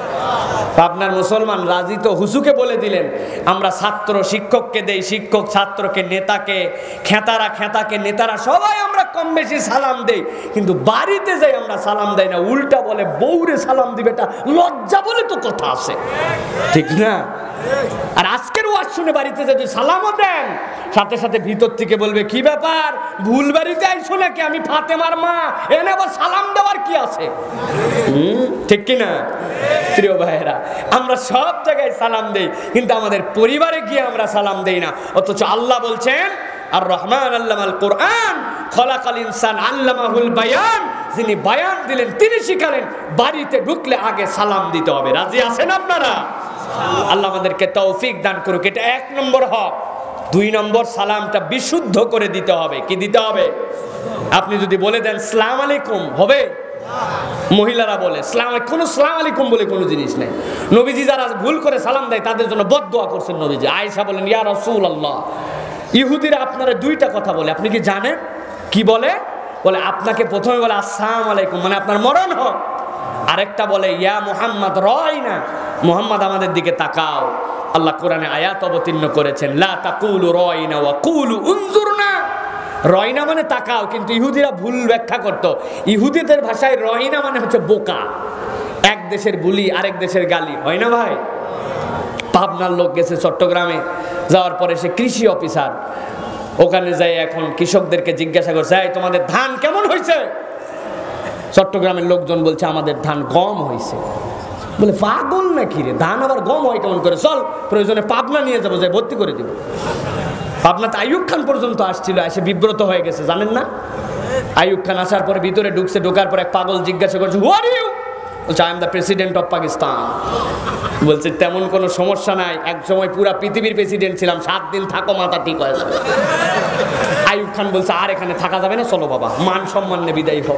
আপনার মুসলমান রাজি তো? হুজুকে বলে দিলেন আমরা ছাত্র শিক্ষককে দেই, শিক্ষক ছাত্রকে, নেতাকে, খেতাকে নেতারা, সবাই আমরা কম বেশি সালাম দেই, কিন্তু বাড়িতে যাই আমরা সালাম দেই না। উল্টা বলে বউরে সালাম দিবে, এটা লজ্জা বলে তো কথা আছে, ঠিক না? আর আজকের ওয়াজ শুনে বাড়িতে যদি সালামও দেন, সাথে সাথে ভিতর থেকে বলবে কি ব্যাপার, ভুল বাড়িতে আইছো নাকি, আমি ফাতেমার মা, এনে আবার সালাম দেওয়ার কি আছে? ঠিক কিনা প্রিয় ভাইয়েরা? আমরা সব জায়গায় সালাম দেই, কিন্তু আমাদের পরিবারে গিয়ে আমরা সালাম দেই না। অথচ আল্লাহ বলছেন আর রহমান আল্লামাল কোরআন খলাকাল ইনসান আল্লামাহুল বায়ান, যিনি বায়ান দিলেন তিনি শিখালেন বাড়িতে ঢুকলে আগে সালাম দিতে হবে। রাজি আছেন আপনারা? আল্লাহ আমাদেরকে তৌফিক দান করুক। এটা 1 নম্বর হক। 2 নম্বর, সালামটা বিশুদ্ধ করে দিতে হবে। কি দিতে হবে? আপনি যদি বলে দেন সালাম আলাইকুম, হবে? মহিলারা বলে সালাম, কোনো সালাম আলাইকুম বলে কোনো জিনিস নেই। নবীজি যারা ভুল করে সালাম দেয় তাদের জন্য বদদোয়া করছেন নবীজি। আয়েশা বলেন ইয়া রাসূলুল্লাহ, ইহুদিরা আপনারা 2টা কথা বলে, আপনি কি জানেন? কি বলে? বলে আপনাকে প্রথমে বলে আসসালামু আলাইকুম, মানে আপনার মরণ হোক। আরেকটা বলে ইয়া মুহাম্মদ রাইনা, মুহাম্মদ আমাদের দিকে তাকাও। আল্লাহ কোরআনে আয়াত অবতীর্ণ করেছেন লা তাকুলু রাইনা ওয়া কুলু উনজুরনা। রয়না মানে তাকাও, কিন্তু ইহুদিরা ভুল ব্যাখ্যা করত। ইহুদিদের ভাষায় রয়না মানে হচ্ছে বোকা, এক দেশের বুলি আরেক দেশের গালি, হয় না ভাই? পাবনার লোক গেছে চট্টগ্রামে, যাওয়ার পরে সে কৃষি অফিসার, ওখানে যাই এখন কৃষকদেরকে জিজ্ঞাসা করছে এই তোমাদের ধান কেমন হয়েছে? চট্টগ্রামের লোকজন বলছে আমাদের ধান গম হয়েছে। বলে পাগল নাকি রে, ধান আবার গম হয় কেমন করে? চল প্রয়োজনে পাবনা নিয়ে যাবো, যাই ভর্তি করে দিব। পাবনাতে আইয়ুব খান পর্যন্ত আসছিল, এসে বিব্রত হয়ে গেছে, জানেন না? আইয়ুব খান আসার পরে ভিতরে ঢুকছে, ঢোকার পর এক পাগল জিজ্ঞাসা করছে হু আর ইউ? বলছে I am the president of Pakistan. বলছে তেমন কোনো সমস্যা নাই, এক সময় পুরা পৃথিবীর প্রেসিডেন্ট ছিলাম, 7 দিন থাকো মাথা ঠিক হয়ে যাবে। আইয়ুব খান বলছে আর এখানে থাকা যাবে না, চলো বাবা, মান সম্মান নিয়ে বিদায় হোক।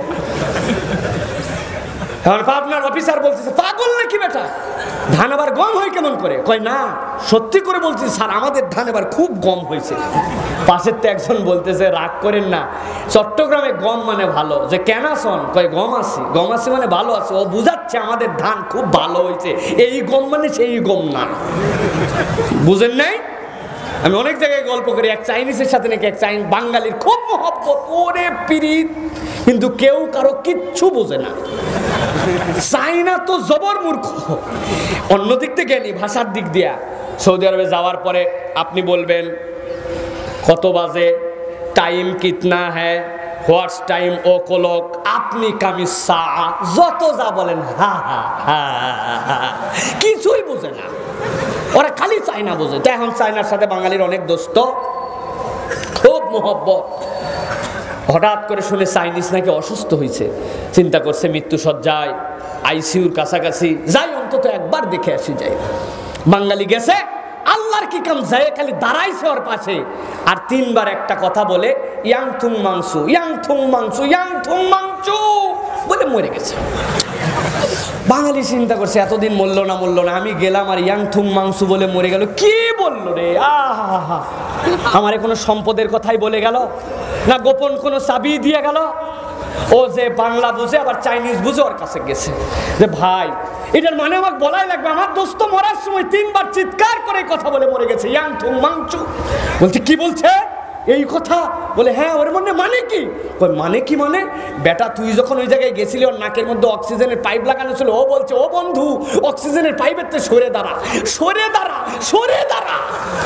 এখন পাবনার অফিসার বলতেছে পাগল নাকি বেটা, ধান আবার গম হয় কেমন করে? কয় না সত্যি করে বলছি স্যার, আমাদের ধান এবার খুব গম হয়েছে। পাশের তো একজন বলতেছে রাগ করেন না, চট্টগ্রামে গম মানে ভালো। যে কেন আসন? কয় গম আসি, গম আসি মানে ভালো আছে। ও বুঝাচ্ছে আমাদের ধান খুব ভালো হয়েছে, এই গম মানে সেই গম না। বুঝেন নাই? আমি অনেক জায়গায় গল্প করি, এক চাইনিজের সাথে নাকি এক বাঙালির খুব মহব্বত, ওরে পিরিত, কিন্তু কেউ কারো কিচ্ছু বোঝে না। চাইনা তো জবর মূর্খ। অন্যদিক থেকে নি ভাষার দিক দিয়া সৌদি আরবে যাওয়ার পরে আপনি বলবেন কত বাজে, টাইম কিতনা হ্যায়, হোয়াটস টাইম ও ক্লক, আপনি কামি সা, যত যা বলেন হা হা হা, কিছুই বোঝে না। ওরা খালি চায়না বোঝে। তো এখন চায়নার সাথে বাঙালির অনেক দোস্ত, খুব মোহব্বত। হঠাৎ করে শুনে চাইনিজ নাকি অসুস্থ হয়েছে, চিন্তা করছে মৃত্যু সজ্জায়, আইসিইউর কাছাকাছি, যাই অন্তত একবার দেখে আসি যাই। বাঙালি গেছে, আল্লাহর কি কাম, যায় খালি দাঁড়াইছে ওর পাশে, আর 3 বার একটা কথা বলে ইয়াং থুং মাংসু, ইয়াং থুং মাংসু, ইয়াং থুং মাংসু বলে মরে গেছে। বাঙালি চিন্তা করছে এতদিন মরলো না, আমি গেলাম আর ইয়াং থুং মাংসু বলে মরে গেল। কি বললো রে, আহা, আমারে কোনো সম্পদের কথাই বলে গেল না, গোপন কোনো চাবি দিয়ে গেল? ও যে বাংলা বুঝে আবার চাইনিজ বুঝে ওর কাছে গেছে যে ভাই এটার মানে আমাকে বলাই লাগবে, আমার দোস্ত মরার সময় 3 বার চিৎকার করে কথা বলে মরে গেছে, ইয়াং থুং মাংসু। বলছে কি বলছে এই কথা? বলে হ্যাঁ, ওর মনে মানে কি? মানে কি মানে, বেটা তুই যখন ওই জায়গায় গেছিলি ওর নাকের মধ্যে অক্সিজেনের পাইপ লাগানো ছিল, ও বলছে ও বন্ধু অক্সিজেনের পাইপের তো সরে দাঁড়া, সরে দাঁড়া, সরে দাঁড়া।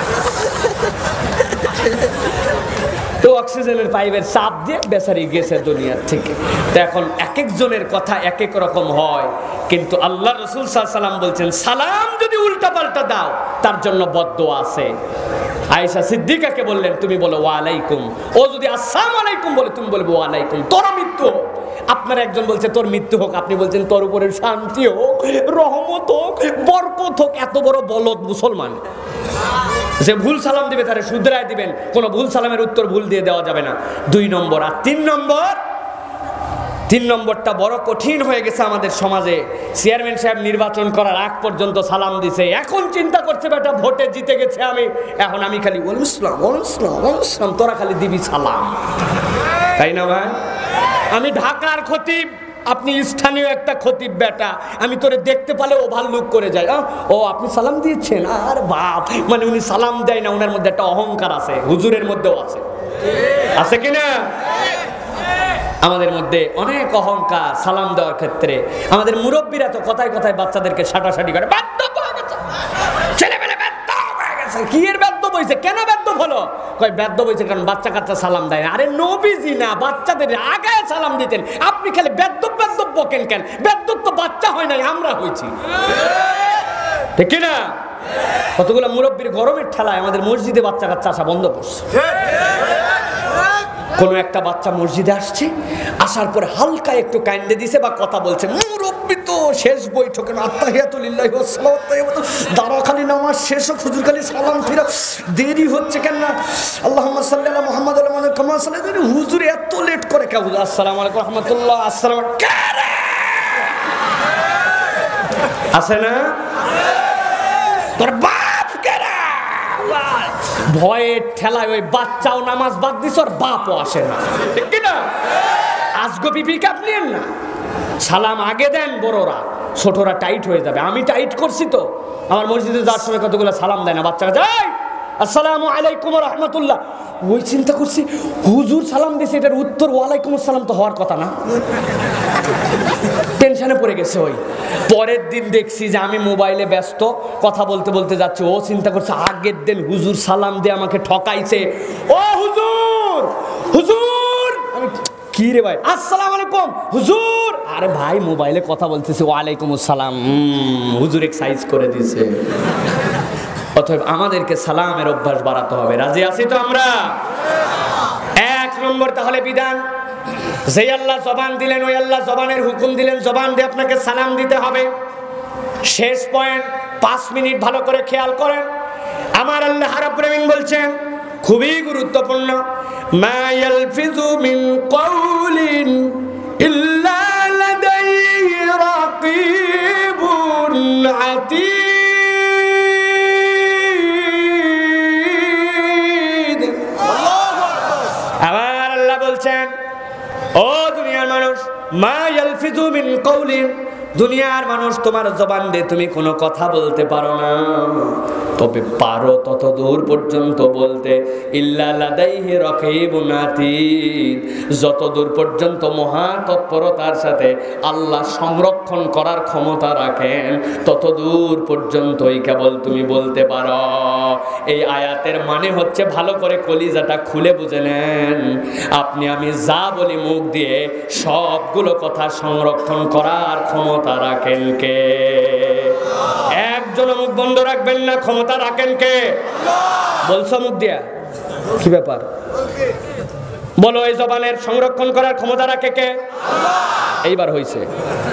তো অক্সিজেনের পাইপের চাপ দিয়ে বেচারি গেছে দুনিয়ার থেকে। তো এখন এক একজনের কথা এক এক রকম হয়, কিন্তু আল্লাহ রাসূল সাল্লাল্লাহু আলাইহি ওয়াসাল্লাম বলছেন সালাম যদি উল্টা পাল্টা দাও তার জন্য বদদোয়া আছে। আয়েশা সিদ্দিকাকে বললেন তুমি বলো ওয়া আলাইকুম, ও যদি আসসালামু আলাইকুম বলে তুমি বলবে ওয়া আলাইকুম, তোর মৃত্যু হোক। আপনার একজন বলছে তোর মৃত্যু হোক, আপনি বলছেন তোর উপরে শান্তি হোক, রহমত হোক, বরকত হোক। এত বড় বলদ মুসলমান যে ভুল সালাম দিবে তারে শুধরায় দিবেন, কোন ভুল সালামের উত্তর ভুল দিয়ে দেওয়া যাবে না। 2 নম্বর। আর 3 নম্বর, তিন নম্বরটা বড় কঠিন হয়ে গেছে আমাদের সমাজে। চেয়ারম্যান সাহেব নির্বাচন করার আগ পর্যন্ত সালাম দিছে, এখন চিন্তা করছে বেটা ভোটে জিতে গেছে আমি, এখন আমি খালি ওয়ালাইকুম আসসালাম ওয়ালাইকুম আসসালাম ওয়ালাইকুম আসসালাম, তোরা খালি দিবি সালাম, তাই না ভাই? আমি ঢাকার খতিব, আপনি স্থানীয় একটা খতিব বেটা, আমি তোরে দেখতে পালে ওভারলুক করে যায়, ও আপনি সালাম দিয়েছেন, আর বাপ, মানে উনি সালাম দেয় না, ওনার মধ্যে একটা অহংকার আছে, হুজুরের মধ্যেও আছে, আছে কিনা? আমাদের মধ্যে অনেক অহংকার সালাম দেওয়ার ক্ষেত্রে। আমাদের মুরব্বীরা তো কথায় কথায় বাচ্চাদেরকে সাটাসাটি করে, ছেলেবেলে বেদ্য হয়ে গেছে। কি এর বেদ্য বইছে? কেন বেদ্য হলো? কয় বেদ্য বইছে কারণ বাচ্চা কাচ্চা সালাম দেয় না। আরে নবীজি না বাচ্চাদের আগায় সালাম দিতেন, আপনি খালি বেদ্য বেদ্য বকেন কেন? বেদ্য তো বাচ্চা হয় নাই, আমরা হয়েছি, ঠিক না? কতগুলো মুরব্বীর গরমের ঠেলায় আমাদের মসজিদে বাচ্চা কাচ্চা আসা বন্ধ করছে। কোনো একটা বাচ্চা মসজিদে আসছে, আসার পরে হালকা একটু কাইন্দে দিছে বা কথা বলছে, মুরব্বী তো শেষ বৈঠকে আত্তাহিয়াতুলিল্লাহি ওয়াস সালাওয়াতু তাইয়্যিবাতু, দাঁড়া খালি নামাজ শেষ হোক, হুজুর খালি সালাম ফিরা, দেরি হচ্ছে কেন না? আল্লাহুম্মা সাল্লি আলা মুহাম্মাদ ওয়া আলা কামা সাল্লাল্লাহু, হুজুর এত লেট করে কে? হুজুর আসসালামু আলাইকুম ওয়া রাহমাতুল্লাহ, আসসালামু আছে না? তোর বাপ কেরা? ভয়ের ঠেলায় ওই বাচ্চাও নামাজ বাদ দিস, ওর বাপও আসে না, ঠিক কিনা? আজগো পিপি কাপ নিয়েন না, সালাম আগে দেন, বড়রা, ছোটরা টাইট হয়ে যাবে। আমি টাইট করছি তো, আমার মসজিদে যাওয়ার সময় কতগুলো সালাম দেয় না বাচ্চারা, যাই আসসালামু আলাইকুম ওয়া রাহমাতুল্লাহ, ওই চিন্তা করছি হুজুর সালাম দিছে, এটার উত্তর ওয়ালাইকুম আসসালাম তো হওয়ার কথা না, টেনশনে পড়ে গেছে। ওই পরের দিন দেখছি যে আমি মোবাইলে ব্যস্ত, কথা বলতে বলতে যাচ্ছি, ও চিন্তা করছে আগের দিন হুজুর সালাম দিয়ে আমাকে ঠকাইছে, ও হুজুর হুজুর, আমি কি রে ভাই আসসালামু আলাইকুম হুজুর, আরে ভাই মোবাইলে কথা বলতেছি, ওয়ালাইকুম আসসালাম, হুজুর এক্সারসাইজ করে দিয়েছে। অতএব আমাদেরকে সালামের অভ্যাস বাড়াতে হবে। রাজি আছি তো আমরা? এক নম্বর তাহলে বিধান, যে আল্লাহ জবান দিলেন ওই আল্লাহ জবানের হুকুম দিলেন, জবান দিয়ে আপনাকে সালাম দিতে হবে। শেষ পয়েন্ট, 5 মিনিট ভালো করে খেয়াল করেন। আমার আল্লাহ রাব্বুল আমিন বলছেন, খুবই গুরুত্বপূর্ণ, মা ইয়ালফিযু মিন কাউলিন ইল্লা লাদাইহি রাকীবুন আতীদ। আমার আল্লাহ বলছেন, ও দুনিয়ার মানুষ, মা ইয়ালফিযু মিন কাউলিন, দুনিয়ার মানুষ তোমার জবান দিয়ে তুমি কোনো কথা বলতে পারো না, তবে পারো তত দূর পর্যন্ত বলতে, ইল্লা লাদাইহি রাকীবুন আতীদ, যত দূর পর্যন্ত মহা তৎপরতার সাথে আল্লাহ সংরক্ষণ করার ক্ষমতা রাখেন তত দূর পর্যন্তই কেবল তুমি বলতে পারো। এই আয়াতের মানে হচ্ছে, ভালো করে কলিজাটা খুলে বুঝে নেন, আপনি আমি যা বলি মুখ দিয়ে সবগুলো কথা সংরক্ষণ করার ক্ষমতা রাখেন কে? একজন মুখ বন্ধ রাখবেন না, ক্ষমতা রাখেন কে? বলছো মুখ দিয়া, কি ব্যাপার বলো? এই জবানের সংরক্ষণ করার ক্ষমতা রাখে কে? এইবার হইছে।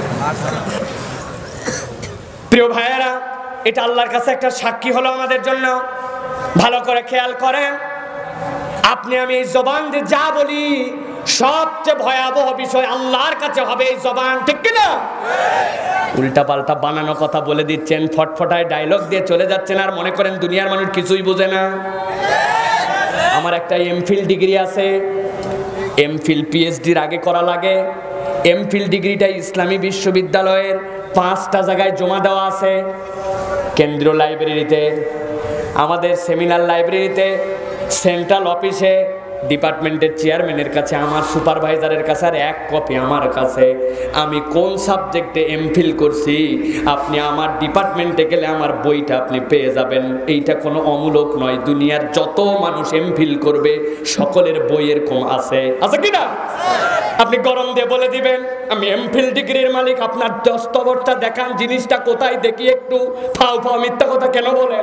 প্রিয় ভাইয়েরা, এটা আল্লাহর কাছে একটা সাক্ষী হলো আমাদের জন্য। ভালো করে খেয়াল করেন, আপনি আমি এই জবান দিয়ে যা বলি সবচেয়ে ভয়াবহ বিষয় আল্লাহর কাছে হবে এই জবান, ঠিক কিনা? উল্টা পাল্টা বানানো কথা বলে দিচ্ছেন, ফটফটায় ডায়লগ দিয়ে চলে যাচ্ছেন, আর মনে করেন দুনিয়ার মানুষ কিছুই বোঝে না। আমার একটা এমফিল ডিগ্রি আছে, এমফিল পিএইচডির আগে করা লাগে। এমফিল ডিগ্রিটা ইসলামী বিশ্ববিদ্যালয়ের 5টা জায়গায় জমা দেওয়া আছে, কেন্দ্রীয় লাইব্রেরিতে, আমাদের সেমিনার লাইব্রেরিতে, সেন্ট্রাল অফিসে, ডিপার্টমেন্টের চেয়ারম্যানের কাছে, আমার সুপারভাইজারের কাছে, আর 1 কপি আমার কাছে। আমি কোন সাবজেক্টে এমফিল করছি আপনি আমার ডিপার্টমেন্টে গেলে আমার বইটা আপনি পেয়ে যাবেন। এইটা কোনো অমূলক নয়, দুনিয়ার যত মানুষ এমফিল করবে সকলের বইয়ের কম আছে, আছে কিনা? আপনি গরম দিয়ে বলে দিবেন আমি এমফিল ডিগ্রির মালিক, আপনার দস্তবরটা দেখান, জিনিসটা কোথায় দেখি একটু, ফাও ফাও মিথ্যা কথা কেন বলেন?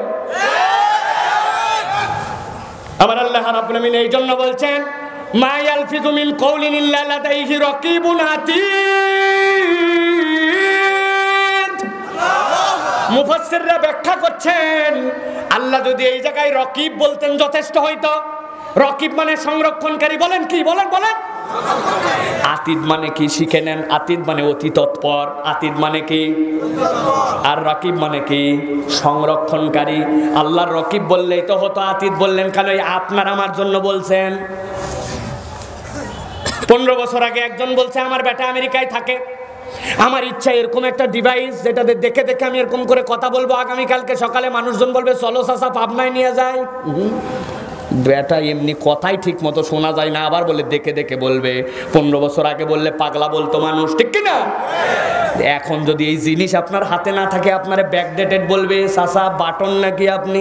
আমার আল্লাহ রাব্বুল আমিন এই জন্য বলছেন, মা ইয়ালফিযু মিন কাউলিন ইল্লা লাদাইহি রাকীবুন আতীদ। মুফাসসিররা ব্যাখ্যা করছেন, আল্লাহ যদি এই জায়গায় রকিব বলতেন যথেষ্ট হইতো, রকিব মানে সংরক্ষণকারী, বলেন কি, বলেন বলেন। আতিদ মানে কি শিখে নেন, আতিদ মানে অতি তৎপর, আতিদ মানে কি, আর রকিব মানে কি সংরক্ষণকারী। আল্লাহর রকিব বললেই তো হতো, আতিদ বললেন কেন? আপনার আমার জন্য বলছেন। 15 বছর আগে একজন বলছে আমার বেটা আমেরিকায় থাকে, আমার ইচ্ছা এরকম একটা ডিভাইস যেটা দেখে দেখে আমি এরকম করে কথা বলবো, আগামীকালকে সকালে মানুষজন বলবে চলো চাচা পাবনায় নিয়ে যায়। বেটা এমনি কথাই ঠিক মতো শোনা যায় না, আবার বলে দেখে দেখে বলবে। 15 বছর আগে বললে পাগলা বলতো মানুষ, ঠিক কিনা? এখন যদি এই জিনিস আপনার হাতে না থাকে, আপনার ব্যাকডেটেড বলবে, চাচা বাটন নাকি আপনি।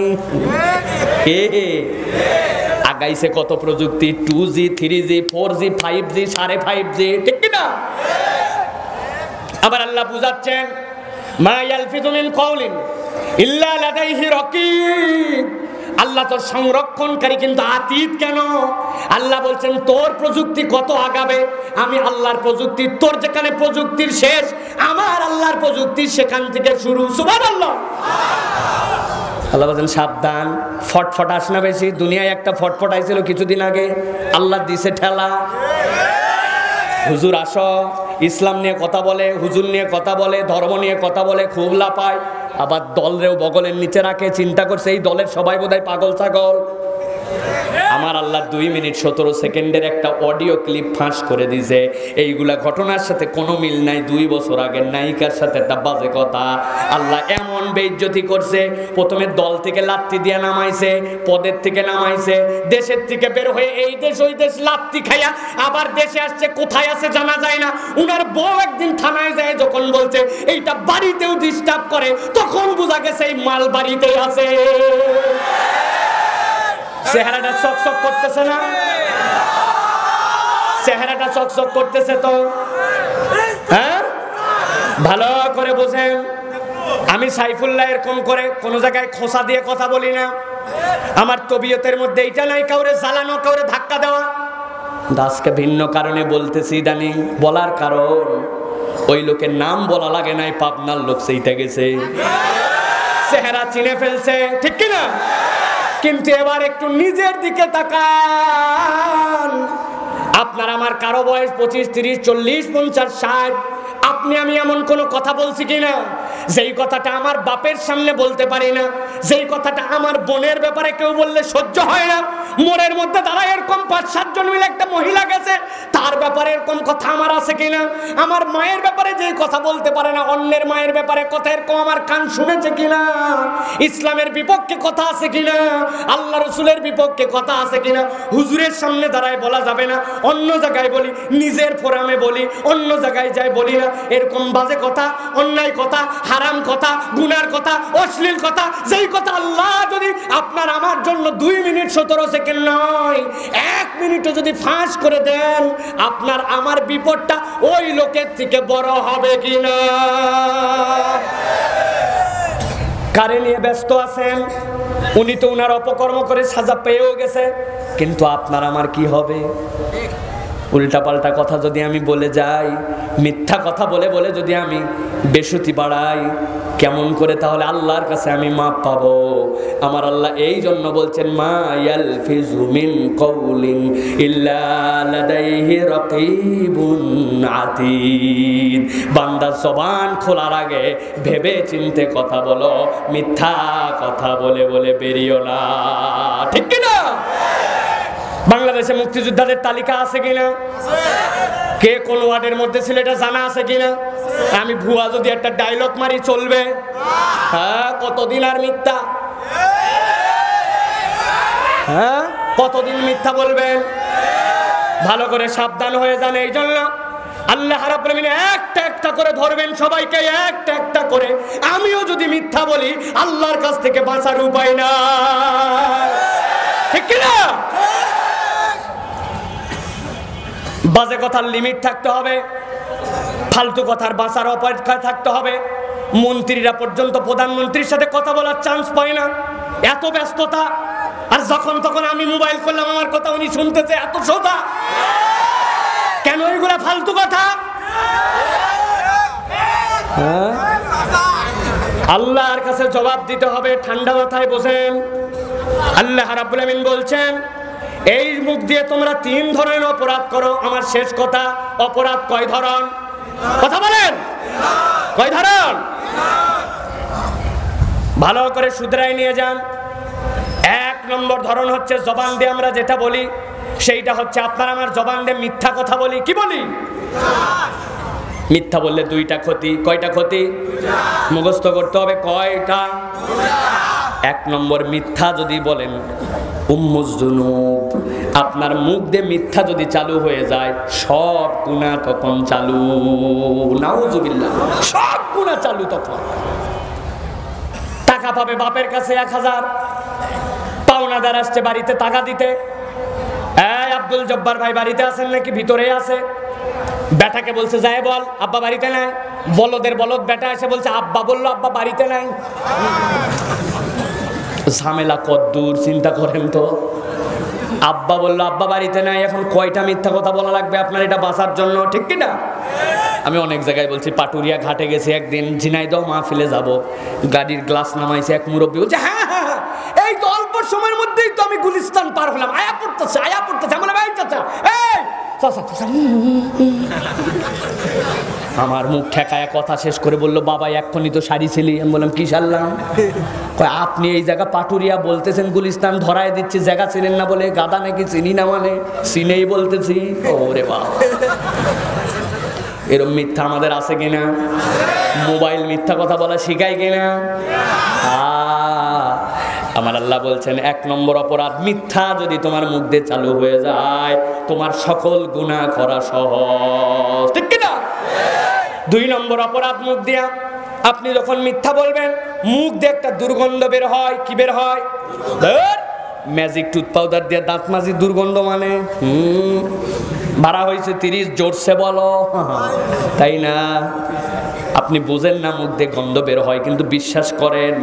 আগাইছে কত প্রযুক্তি, 2G 3G 4G 5G 5.5G, ঠিক কিনা? আবার আল্লাহ বুঝাচ্ছেন মা ইয়ালফিযু মিন কাওলিন ইল্লা লাদাইহি রাকীব। আল্লাহ তোর সংরক্ষণকারী, কিন্তু আতীত কেন? আল্লাহ বলছেন তোর প্রযুক্তি কত আগাবে, আমি আল্লাহর প্রযুক্তি, তোর যেখানে প্রযুক্তির শেষ আমার আল্লাহর প্রযুক্তি সেখান থেকে শুরু। সুবহানাল্লাহ। আল্লাহ বলছেন সাবধান, ফটফট আস না বেশি। দুনিয়ায় একটা ফটফট আইছিল কিছুদিন আগে, আল্লাহ দিছে ঠেলা। হুজুর আসো, ইসলাম নিয়ে কথা বলে, হুজুর নিয়ে কথা বলে, ধর্ম নিয়ে কথা বলে, খুব লাপায়, আবার দলরেও বগলের নিচে রাখে। চিন্তা করছে এই দলের সবাই বোধহয় পাগল ছাগল। আমার আল্লাহ 2 মিনিট 17 সেকেন্ডের একটা অডিও ক্লিপ ফাঁস করে দিয়েছে। এইগুলা ঘটনার সাথে কোনো মিল নাই। 2 বছর আগের নায়িকার সাথে একটা বাজে কথা। আল্লাহ এমন বেইজ্জতি করছে, প্রথমে দল থেকে লাত্তি দিয়ে নামাইছে, পদের থেকে নামাইছে, দেশের থেকে বের হয়ে এই দেশ ওই দেশ লাত্তি খাইয়া আবার দেশে আসছে, কোথায় আছে জানা যায় না। উনার বউ একদিন থানায় যায়, যখন বলছে এইটা বাড়িতেও ডিস্টার্ব করে, তখন বোঝা গেছে এই মাল বাড়িতেই আছে। চেহারাটা চকচক করতেছে না? চেহারাটা চকচক করতেছে তো? হ্যাঁ, ভালো করে বোঝেন। আমি সাইফুল্লাহ এরকম করে কোন জায়গায় খোসা দিয়ে কথা বলি না। আমার তবিয়তের মধ্যে এইটা নাই কাউরে জ্বালানো, কাউরে ধাক্কা দেওয়া। দাসকে ভিন্ন কারণে বলতেছি ইদানিং। বলার কারণ ওই লোকের নাম বলা লাগে নাই, পাবনার লোক সেইটা গেছে, চেহারা চিনে ফেলছে, ঠিক কিনা? কিন্তু এবার একটু নিজের দিকে তাকান। আপনার আমার কারো বয়স 25 30 40 50 60। আপনি আমি এমন কোন কথা বলছি কিনা যেই কথাটা আমার বাপের সামনে বলতে পারি না, যেই কথাটা আমার বোনের ব্যাপারে কেউ বললে সহ্য হয় না। মোড়ের মধ্যে দাঁড়ায় এরকম 5-7 জন মিলে একটা মহিলা গেছে, তার ব্যাপারে এরকম কথা আমার আছে কিনা? আমার মায়ের ব্যাপারে যেই কথা বলতে পারে না, অন্যের মায়ের ব্যাপারে কথা এরকম আমার কান শুনেছে কিনা? ইসলামের বিপক্ষে কথা আছে কিনা? আল্লাহ রসুলের বিপক্ষে কথা আছে কিনা? হুজুরের সামনে দাঁড়ায় বলা যাবে না, অন্য জায়গায় বলি, নিজের ফোরামে বলি, অন্য জায়গায় যাই বলি না। এরকম বাজে কথা, অন্যায় কথা, হারাম কথা, গুনার কথা, অশ্লীল কথা, যেই কথা আল্লাহ যদি আপনার আমার জন্য 2 মিনিট 17 সেকেন্ড নয় 1 মিনিটও যদি ফাঁস করে দেন, আপনার আমার বিপদটা ওই লোকের থেকে বড় হবে কিনা? কারে নিয়ে ব্যস্ত আছেন? উনি তো উনার অপকর্ম করে সাজা পেয়েও গেছে, কিন্তু আপনার আমার কি হবে? উল্টাপাল্টা কথা যদি আমি বলে যাই, মিথ্যা কথা বলে বলে যদি আমি বেশুতি বাড়াই, কেমন করে তাহলে আল্লাহর কাছে আমি মাপ পাবো? আমার আল্লাহ এই জন্য বলছেন মা ইয়ালফিজু মিন কাউলিন ইল্লা লাদাইহি রাকীবুন আতীদ। বান্দা জবান খোলার আগে ভেবে চিন্তে কথা বলো, মিথ্যা কথা বলে বলে বেরিও না, ঠিক কি না? বাংলাদেশে মুক্তিযোদ্ধাদের তালিকা আছে কিনা? কে কোন ওয়ার্ডের মধ্যে ছিল এটা জানা আছে কিনা? আমি ভুয়া যদি একটা ডায়লগ মারি চলবে? হ্যাঁ, কতদিন আর মিথ্যা? হ্যাঁ, কতদিন মিথ্যা বলবেন? ভালো করে সাবধান হয়ে যান। এই জন্য আল্লাহ রাব্বুল আলামিন একটা একটা করে ধরবেন সবাইকে, একটা একটা করে। আমিও যদি মিথ্যা বলি আল্লাহর কাছ থেকে বাঁচার উপায় না, ঠিক কি না? বাজে কথার লিমিট থাকতে হবে, ফালতু কথার বাঁচার অপেক্ষায় থাকতে হবে। মন্ত্রীরা পর্যন্ত প্রধানমন্ত্রীর সাথে কথা বলার চান্স পায় না, এত ব্যস্ততা। আর যখন তখন আমি মোবাইল করলাম, আমার কথা উনি শুনতেছে, এত সোজা কেন? এগুলা ফালতু কথা। আল্লাহর কাছে জবাব দিতে হবে। ঠান্ডা মাথায় বসেন। আল্লাহ রাব্বুল আমিন বলছেন এই মুখ দিয়ে তোমরা 3 ধরনের অপরাধ করো। আমার শেষ কথা, অপরাধ কয় ধরন? কথা বলেন, কয় ধরন? ভালো করে শুধরাই নিয়ে যান। 1 নম্বর ধরন হচ্ছে জবান দিয়ে আমরা যেটা বলি সেইটা হচ্ছে আপনার আমার জবান দিয়ে মিথ্যা কথা বলি। কি বলি? মিথ্যা বললে 2টা ক্ষতি। কয়টা ক্ষতি? মুখস্থ করতে হবে কয়টা? 1 নম্বর, মিথ্যা যদি বলেন উম্মুজ যুনুব, আপনার মুখ দিয়ে মিথ্যা যদি চালু হয়ে যায় সব গুনাহ তখন চালু। নাউজুবিল্লাহ, সব গুনাহ চালু তখন। টাকা পাবে বাপের কাছে 1000, পাওনাদার আসছে বাড়িতে টাকা দিতে। এই আব্দুল জব্বার ভাই বাড়িতে আছেন নাকি? ভিতরে আছে। বেটাকে বলছে যায় বল আব্বা বাড়িতে নাই। বলদের বলদ বেটা এসে বলছে আব্বা বললো আব্বা বাড়িতে নাই। ঝামেলা কদ্দূর চিন্তা করেন তো। আব্বা বললো আব্বা বাড়িতে নাই, এখন কয়টা মিথ্যা কথা বলা লাগবে আপনার এটা বাঁচার জন্য, ঠিক কি না? আমি অনেক জায়গায় বলছি, পাটুরিয়া ঘাটে গেছি একদিন, ঝিনাইদহ মাহফিলে যাব, গাড়ির গ্লাস নামাইছে, এক মুরব্বী বলছে হ্যাঁ হ্যাঁ হ্যাঁ এই তো অল্প সময়ের মধ্যেই তো আমি গুলিস্তান পার হলাম, আয়া পড়তেছে আয়া পড়তেছে। আমি বললাম এই চাচা, এই চাচা চাচা। আমার মুখ ঠেকায় কথা শেষ করে বললো বাবা এক্ষুনি তো শাড়ি ছিলি। আমি বললাম কি সারলাম? আপনি এই জায়গা পাটুরিয়া বলতেছেন গুলিস্তান ধরায় দিচ্ছি, জায়গা চিনেন না বলে। গাদা নাকি চিনি না মানে? চিনেই বলতেছি। ওরে বাবা, এরকম মিথ্যা আমাদের আছে কিনা? মোবাইল মিথ্যা কথা বলা শিখায় কিনা? আমার আল্লাহ বলছেন 1 নম্বর অপরাধ, মিথ্যা যদি তোমার মুখ দিয়ে চালু হয়ে যায় তোমার সকল গুনাহ করা সহজ, ঠিক কিনা? 2 নম্বর অপরাধ, মুখ দিয়া আপনি যখন মিথ্যা বলবেন মুখ দিয়ে একটা দুর্গন্ধ বের হয়। কি বের হয়? ম্যাজিক টুথ পাউডার দিয়ে দাঁত মাজি দুর্গন্ধ মানে ভাড়া হয়েছে 30, জোরসে বলো, তাই না? আপনি বুঝেন না মুখ দিয়ে গন্ধ বের হয়, কিন্তু বিশ্বাস করেন।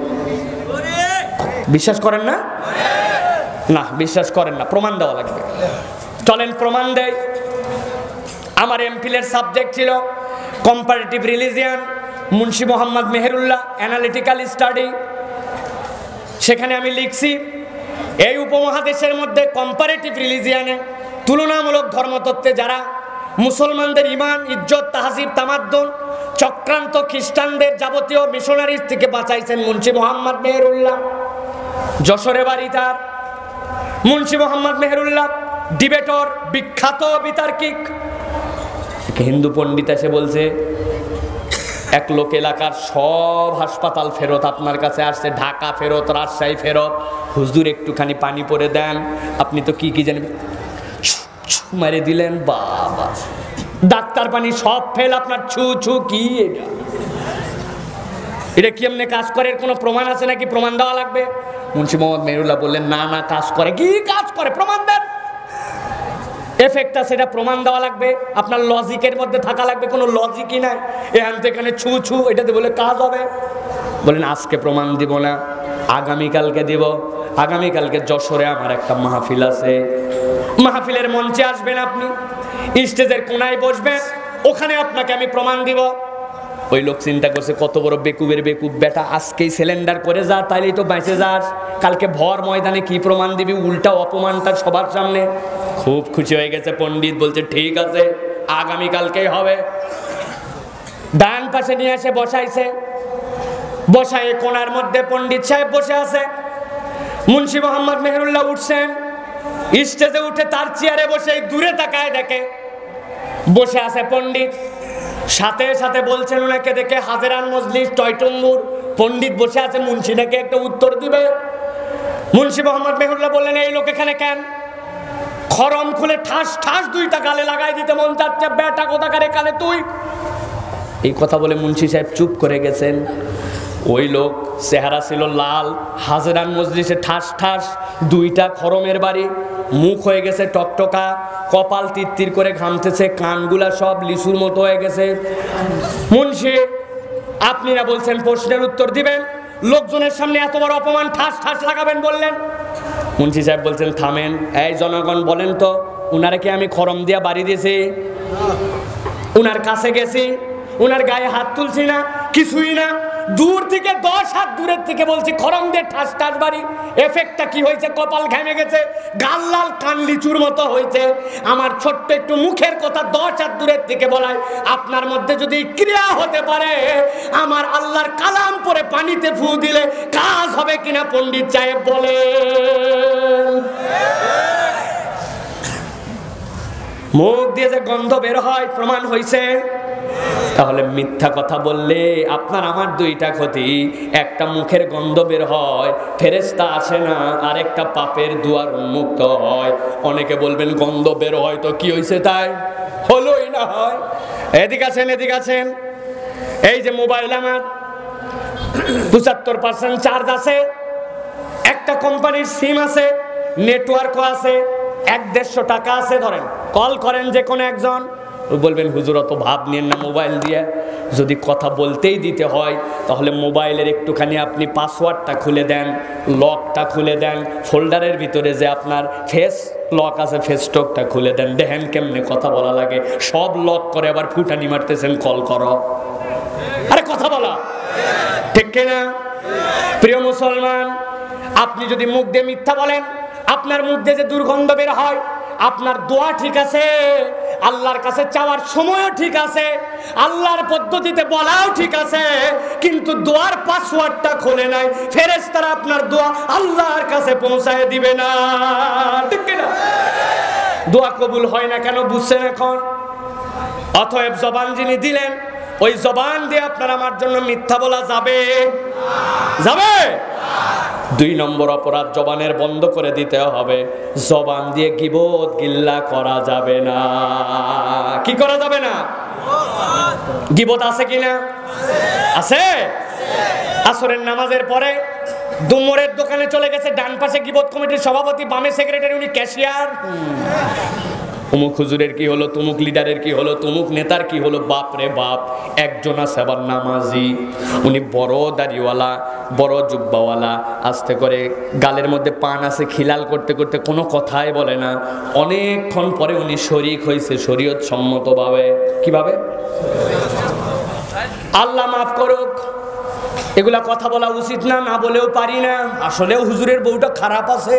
বিশ্বাস করেন না? না বিশ্বাস করেন না, প্রমাণ দেওয়া লাগবে। চলেন প্রমাণ দেই। আমার এমফিলের সাবজেক্ট ছিল comparative religion, Munshi Mohammad Meherullah, analytical study. সেখানে আমি লিখছি এই উপমহাদেশের মধ্যে কম্পারেটিভ রিলিজিয়ানে, তুলনামূলক ধর্মতত্ত্বে যারা মুসলমানদের ইমান, ইজ্জত, তাহজিব, তামাদ্দুন চক্রান্ত খ্রিস্টানদের যাবতীয় মিশনারিজ থেকে বাঁচাইছেন মুন্সি মোহাম্মদ মেহেরুল্লাহ। যশোরে বাড়ি তার। মুন্সি মোহাম্মদ মেহেরুল্লাহ ডিবেটর, বিখ্যাত বিতার্কিক। হিন্দু পণ্ডিত এসে বলছে এক লোক এলাকার সব হাসপাতাল ফেরত আপনার কাছে আসছে, ঢাকা ফেরত, রাজশাহী ফেরত, হুজুর একটুখানি পানি পরে দেন। আপনি তো কি কি জানেন, মারে দিলেন। বাবা, ডাক্তার পানি সব ফেল, আপনার ছু ছু কি? এটা কি এমনি কাজ করে? কোনো প্রমাণ আছে নাকি? প্রমাণ দেওয়া লাগবে। মুন্সি মোহাম্মদ মেহেরুল্লাহ বললেন না না কাজ করে। কি কাজ করে? প্রমাণ দেন। এফেক্ট আছে, এটা প্রমাণ দেওয়া লাগবে। আপনার লজিকের মধ্যে থাকা লাগবে, কোনো লজিকই নাই। এখান থেকে এখানে ছু ছু এটাতে বলে কাজ হবে। বলেন আজকে প্রমাণ দিব না, আগামীকালকে দিব। আগামীকালকে যশোরে আমার একটা মাহফিল আছে, মাহফিলের মঞ্চে আসবেন আপনি, স্টেজের কোনায় বসবেন, ওখানে আপনাকে আমি প্রমাণ দিব। ওই লোক চিন্তা করছে কত বড় বেকুবের বেকুব বেটা, আজকেই সিলিন্ডার করে যা, তাইলেই তো বেঁচে যাস, কালকে ভর ময়দানে কি প্রমাণ দিবি? উল্টা অপমানটা সবার সামনে। খুব খুশি হয়ে গেছে পণ্ডিত, বলছে ঠিক আছে আগামীকালকেই হবে। ডান পাশে নিয়ে এসে বসাইছে, বসায় কোনার মধ্যে পণ্ডিত সাহেব বসে আছে। মুন্সি মোহাম্মদ মেহেরুল্লাহ উঠছেন, স্টেজে উঠে তার চেয়ারে বসে দূরে তাকায় দেখে বসে আছে পণ্ডিত। সাথে সাথে বলছেন ওনাকে দেখে হাজেরান মজলিস টয়টুম্বুর, পণ্ডিত বসে আছে, মুন্সি নাকি একটা উত্তর দিবে। মুন্সি মোহাম্মদ মেহেরুল্লাহ বললেন এই লোক এখানে কেন? খরম খুলে ঠাস ঠাস 2টা গালে লাগাই দিতে মন চাচ্ছে, বেটা কোথাকারে কালে তুই। এই কথা বলে মুন্সি সাহেব চুপ করে গেছেন। ওই লোক চেহারা ছিল লাল, হাজেরান মজলিসে ঠাস ঠাস 2টা খরমের বাড়ি, মুখ হয়ে গেছে টকটকা, কপাল তিরতির করে ঘামতেছে, কানগুলা সব লিচুর মতো হয়ে গেছে। মুন্সি আপনি না বলছেন প্রশ্নের উত্তর দিবেন, লোকজনের সামনে এত বড় অপমান ঠাস ঠাস লাগাবেন বললেন। মুন্সি সাহেব বলছেন থামেন, এই জনগণ বলেন তো উনারে কি আমি খরম দিয়া বাড়ি দিয়েছি? উনার কাছে গেছি, উনার গায়ে হাত তুলছি না, কিছুই না। দূর থেকে 10 হাত দূরের থেকে বলছি খরম দিয়ে ঠাস ঠাস বাড়ি। এফেক্টটা কি হয়েছে? কপাল ঘেমে গেছে, গাল লাল, কান লিচুর মতো হয়েছে। আমার ছোট্ট একটু মুখের কথা 10 হাত দূরের থেকে বলায় আপনার মধ্যে যদি ক্রিয়া হতে পারে, আমার আল্লাহর কালাম পরে পানিতে ফু দিলে কাজ হবে কিনা পণ্ডিত সাহেব বলেন? মুখ দিয়ে যে গন্ধ বের হয় প্রমাণ হয়েছে। তাহলে মিথ্যা কথা বললে আপনার আমার দুইটা ক্ষতি। একটা মুখের গন্ধ বের হয়, ফেরেশতা আসে না, আর একটা পাপের দুয়ার উন্মুক্ত হয়। অনেকে বলবেন গন্ধ বের হয় তো কি হয়েছে, তাই হলোই না হয়। এদিকে আছেন, এদিকে আছেন। এই যে মোবাইল আমার 75% চার্জ আছে, একটা কোম্পানির সিম আছে, নেটওয়ার্কও আছে, 100-150 টাকা আছে, ধরেন কল করেন যে কোনো একজন, বলবেন হুজুর অত ভাব নিয়েন না মোবাইল দিয়ে। যদি কথা বলতেই দিতে হয় তাহলে মোবাইলের একটুখানি আপনি পাসওয়ার্ডটা খুলে দেন, লকটা খুলে দেন, ফোল্ডারের ভিতরে যে আপনার ফেস লক আছে ফেসটকটা খুলে দেন, দেখেন কেমনে কথা বলা লাগে। সব লক করে আবার ফুটানি মারতেছেন কল করো। আরে কথা বলা ঠিক কিনা? প্রিয় মুসলমান, আপনি যদি মুখ দিয়ে মিথ্যা বলেন, আপনার মুখ দিয়ে যে দুর্গন্ধ বের হয়, আপনার দোয়া ঠিক আছে, আল্লাহর কাছে চাওয়ার সময়ও ঠিক আছে, আল্লাহর পদ্ধতিতে বলাও ঠিক আছে, কিন্তু দোয়ার পাসওয়ার্ডটা খোলে নাই, ফেরেশতারা আপনার দোয়া আল্লাহর কাছে পৌঁছায় দিবে না। ঠিক কিনা? দোয়া কবুল হয় না কেন বুঝছেন এখন? অতএব জবান যিনি দিলেন, ওই জবান দিয়ে আপনার আমার জন্য মিথ্যা বলা যাবে? যাবে? 2 নম্বর অপরাধ জবানের বন্ধ করে দিতে হবে। জবান দিয়ে গীবত গিল্লা করা যাবে না। কি করা যাবে না? গীবত আছে কিনা? আছে। আসরের নামাজের পরে দুমরের দোকানে চলে গেছে, ডান পাশে গীবত কমিটির সভাপতি, বামে সেক্রেটারি, উনি ক্যাশিয়ার। অমুক হুজুরের কি হলো, তুমুক লিডারের কি হলো, তুমুক নেতার কি হলো। বাপ রে বাপ, একজন আছে আবার নামাজি, উনি বড় দাড়িওয়ালা, বড় জুব্বাওয়ালা, আস্তে করে গালের মধ্যে পান আছে, খিলাল করতে করতে কোনো কথাই বলে না। অনেকক্ষণ পরে উনি শরীক হয়েছে শরীয়ত সম্মতভাবে। কিভাবে? আল্লাহ মাফ করুক, এগুলা কথা বলা উচিত না, না বলেও পারি না। আসলেও হুজুরের বউটা খারাপ আছে।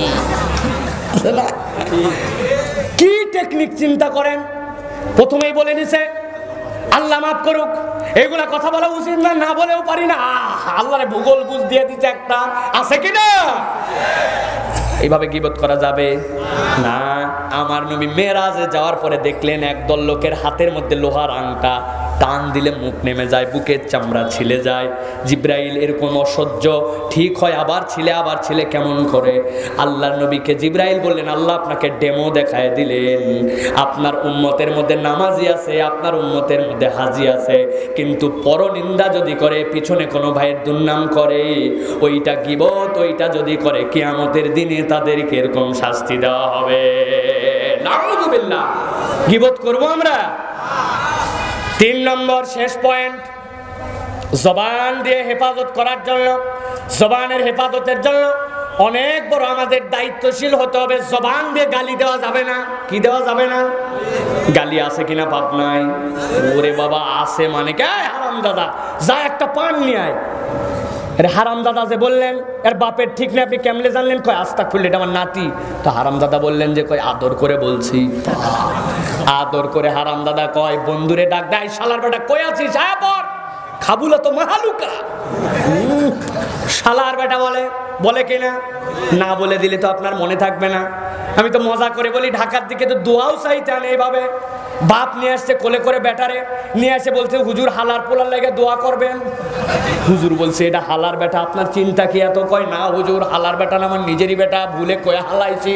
কি টেকনিক চিন্তা করেন, প্রথমেই বলে নিছে আল্লাহ মাফ করুক, এগুলা কথা বলা উচিত না, না বলেও পারি না। আল্লাহরে ভূগোল বুঝ দিয়ে দিচ্ছে একটা, আছে কিনা? এইভাবে গীবত করা যাবে না। আমার নবী মেরাজে যাওয়ার পরে দেখলেন একদল লোকের হাতের মধ্যে লোহার আংটা, টান দিলে মুখ নেমে যায়, বুকের চামড়া ছিলে যায়। জিব্রাইল এরকম অসহ্য, ঠিক হয় আবার ছিলে কেমন করে? আল্লাহর নবীকে জিব্রাইল বললেন, আল্লাহ আপনাকে ডেমো দেখায় দিলেন, আপনার উম্মতের মধ্যে নামাজি আছে, আপনার উম্মতের মধ্যে হাজি আছে, কিন্তু পরনিন্দা যদি করে, পিছনে কোনো ভাইয়ের দুর্নাম করে, ওইটা গীবত, ওইটা যদি করে, কিয়ামতের দিনে তাদেরকে এরকম শাস্তি দেওয়া হবে। নাউযুবিল্লাহ। গীবত করবো আমরা? 3 নম্বর শেষ পয়েন্ট, জবান দিয়ে হেফাজত করার জন্য, জবানের হেফাজতের জন্য অনেক বড় আমাদের দায়িত্বশীল হতে হবে। জবান দিয়ে গালি দেওয়া যাবে না। কি দেওয়া যাবে না? গালি আছে কিনা পাপ নাই? ওরে বাবা আছে মানে কে? হারাম দাদা, যা একটা পান নিয়ে আয়। আরে হারাম দাদা যে বললেন, এর বাপের ঠিক নেই, আপনি কেমনে জানলেন? কয় আস্তাগফিরুল্লাহ, এটা আমার নাতি। তো হারাম দাদা বললেন যে, কয় আদর করে বলছি। আদর করে হারাম দাদা কয়, বন্ধুরে ডাক দেয়, শালার বেটা কই আছিস, আয় পর, খাবুলা তো মাহালুকা। শালার বেটা বলে কিনা? না বলে দিলে তো আপনার মনে থাকবে না। আমি তো মজা করে বলি, ঢাকার দিকে তো দোয়াও চাইতেন এইভাবে। বাপ নিয়ে আসছে কোলে করে, বেটারে নিয়ে আসে, বলছে হুজুর হালার পোলার লেগে দোয়া করবেন। হুজুর বলছে এটা হালার বেটা, আপনার চিন্তা কি এত? কয় না হুজুর, হালার বেটা না, আমার নিজেরই বেটা, ভুলে কয়ে হালাইছি।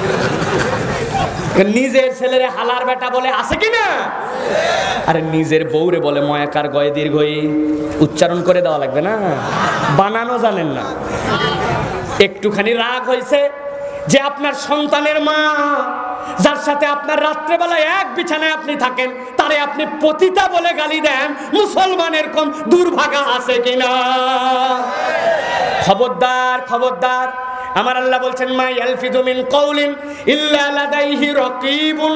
নিজের ছেলেরে হালার বেটা বলে, আছে কিনা? আরে নিজের বউরে বলে ময়াকার গয়ে দীর্ঘই, উচ্চারণ করে দেওয়া লাগবে না, বানানো জানেন না। একটুখানি রাগ হয়েছে যে আপনার সন্তানের মা, যার সাথে আপনার রাত্রেবেলায় এক বিছানায় আপনি থাকেন, তারে আপনি পতিতা বলে গালি দেন। মুসলমানের কম দুর্ভাগা আছে কিনা? খবরদার, খবরদার। আমার আল্লাহ বলছেন, মা ইয়ালফিযু মিন কাউলিন ইল্লা লাদাইহি রাকীবুন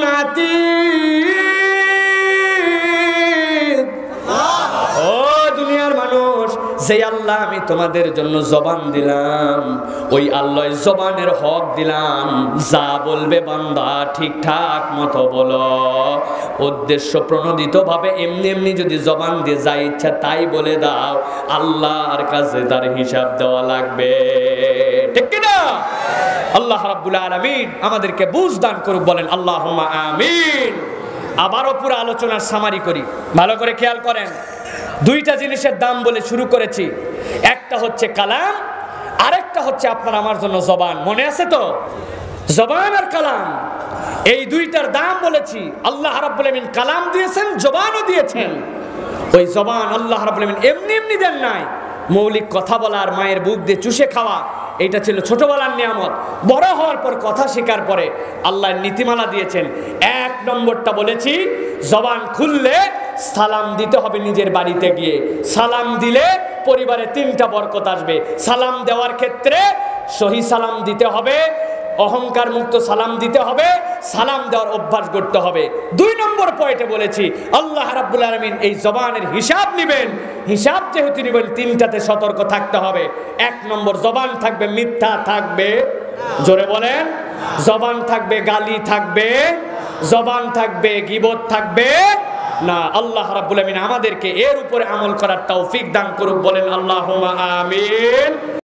আতীদ। ও দুনিয়ার মানুষ, যে আল্লাহ আমি তোমাদের জন্য জবান দিলাম, ওই আল্লাহ জবানের হক দিলাম, যা বলবে বান্দা ঠিকঠাক মতো বলো। উদ্দেশ্য প্রণোদিত ভাবে এমনি এমনি যদি জবান দিয়ে যা ইচ্ছা তাই বলে দাও, আল্লাহর কাছে তার হিসাব দেওয়া লাগবে, ঠিক কি না? আল্লাহ রাব্বুল আলামিন আমাদেরকে বুঝ দান করুক, বলেন আল্লাহুম্মা আমিন। আবারও পুরো আলোচনার সামারি করি, ভালো করে খেয়াল করেন। দুইটা জিনিসের দাম বলে শুরু করেছি, একটা হচ্ছে কালাম, আরেকটা হচ্ছে আপনার আমার জন্য জবান। মনে আছে তো? জবান আর কালাম, এই দুইটার দাম বলেছি। আল্লাহ রাব্বুল আলামিন কালাম দিয়েছেন, জবানও দিয়েছেন। ওই জবান আল্লাহ রাব্বুল আলামিন এমনি এমনি দেন নাই। মৌলিক কথা বলার, মায়ের বুক দিয়ে চুষে খাওয়া, এটা ছিল ছোটবেলার নিয়ামত। বড় হওয়ার পর কথা শেখার পরে আল্লাহ নীতিমালা দিয়েছেন। এক নম্বরটা বলেছি, জবান খুললে সালাম দিতে হবে নিজের বাড়িতে গিয়ে। সালাম দিলে পরিবারে 3টা বরকত আসবে। সালাম দেওয়ার ক্ষেত্রে সহি সালাম দিতে হবে, অহংকার মুক্ত সালাম দিতে হবে, সালাম দেওয়ার অভ্যাস করতে হবে। 2 নম্বর পয়েন্টে বলেছি আল্লাহ রাব্বুল আলামিন এই জবানের হিসাব নেবেন। হিসাব যেহেতু নেবেন, 3টাতে সতর্ক থাকতে হবে। 1 নম্বর, জবান থাকবে মিথ্যা থাকবে, জোরে বলেন, জবান থাকবে গালি থাকবে, জবান থাকবে গীবত থাকবে না। আল্লাহ রাব্বুল আলামিন আমাদেরকে এর উপরে আমল করার তৌফিক দান করুক, বলেন আল্লাহুম্মা আমিন।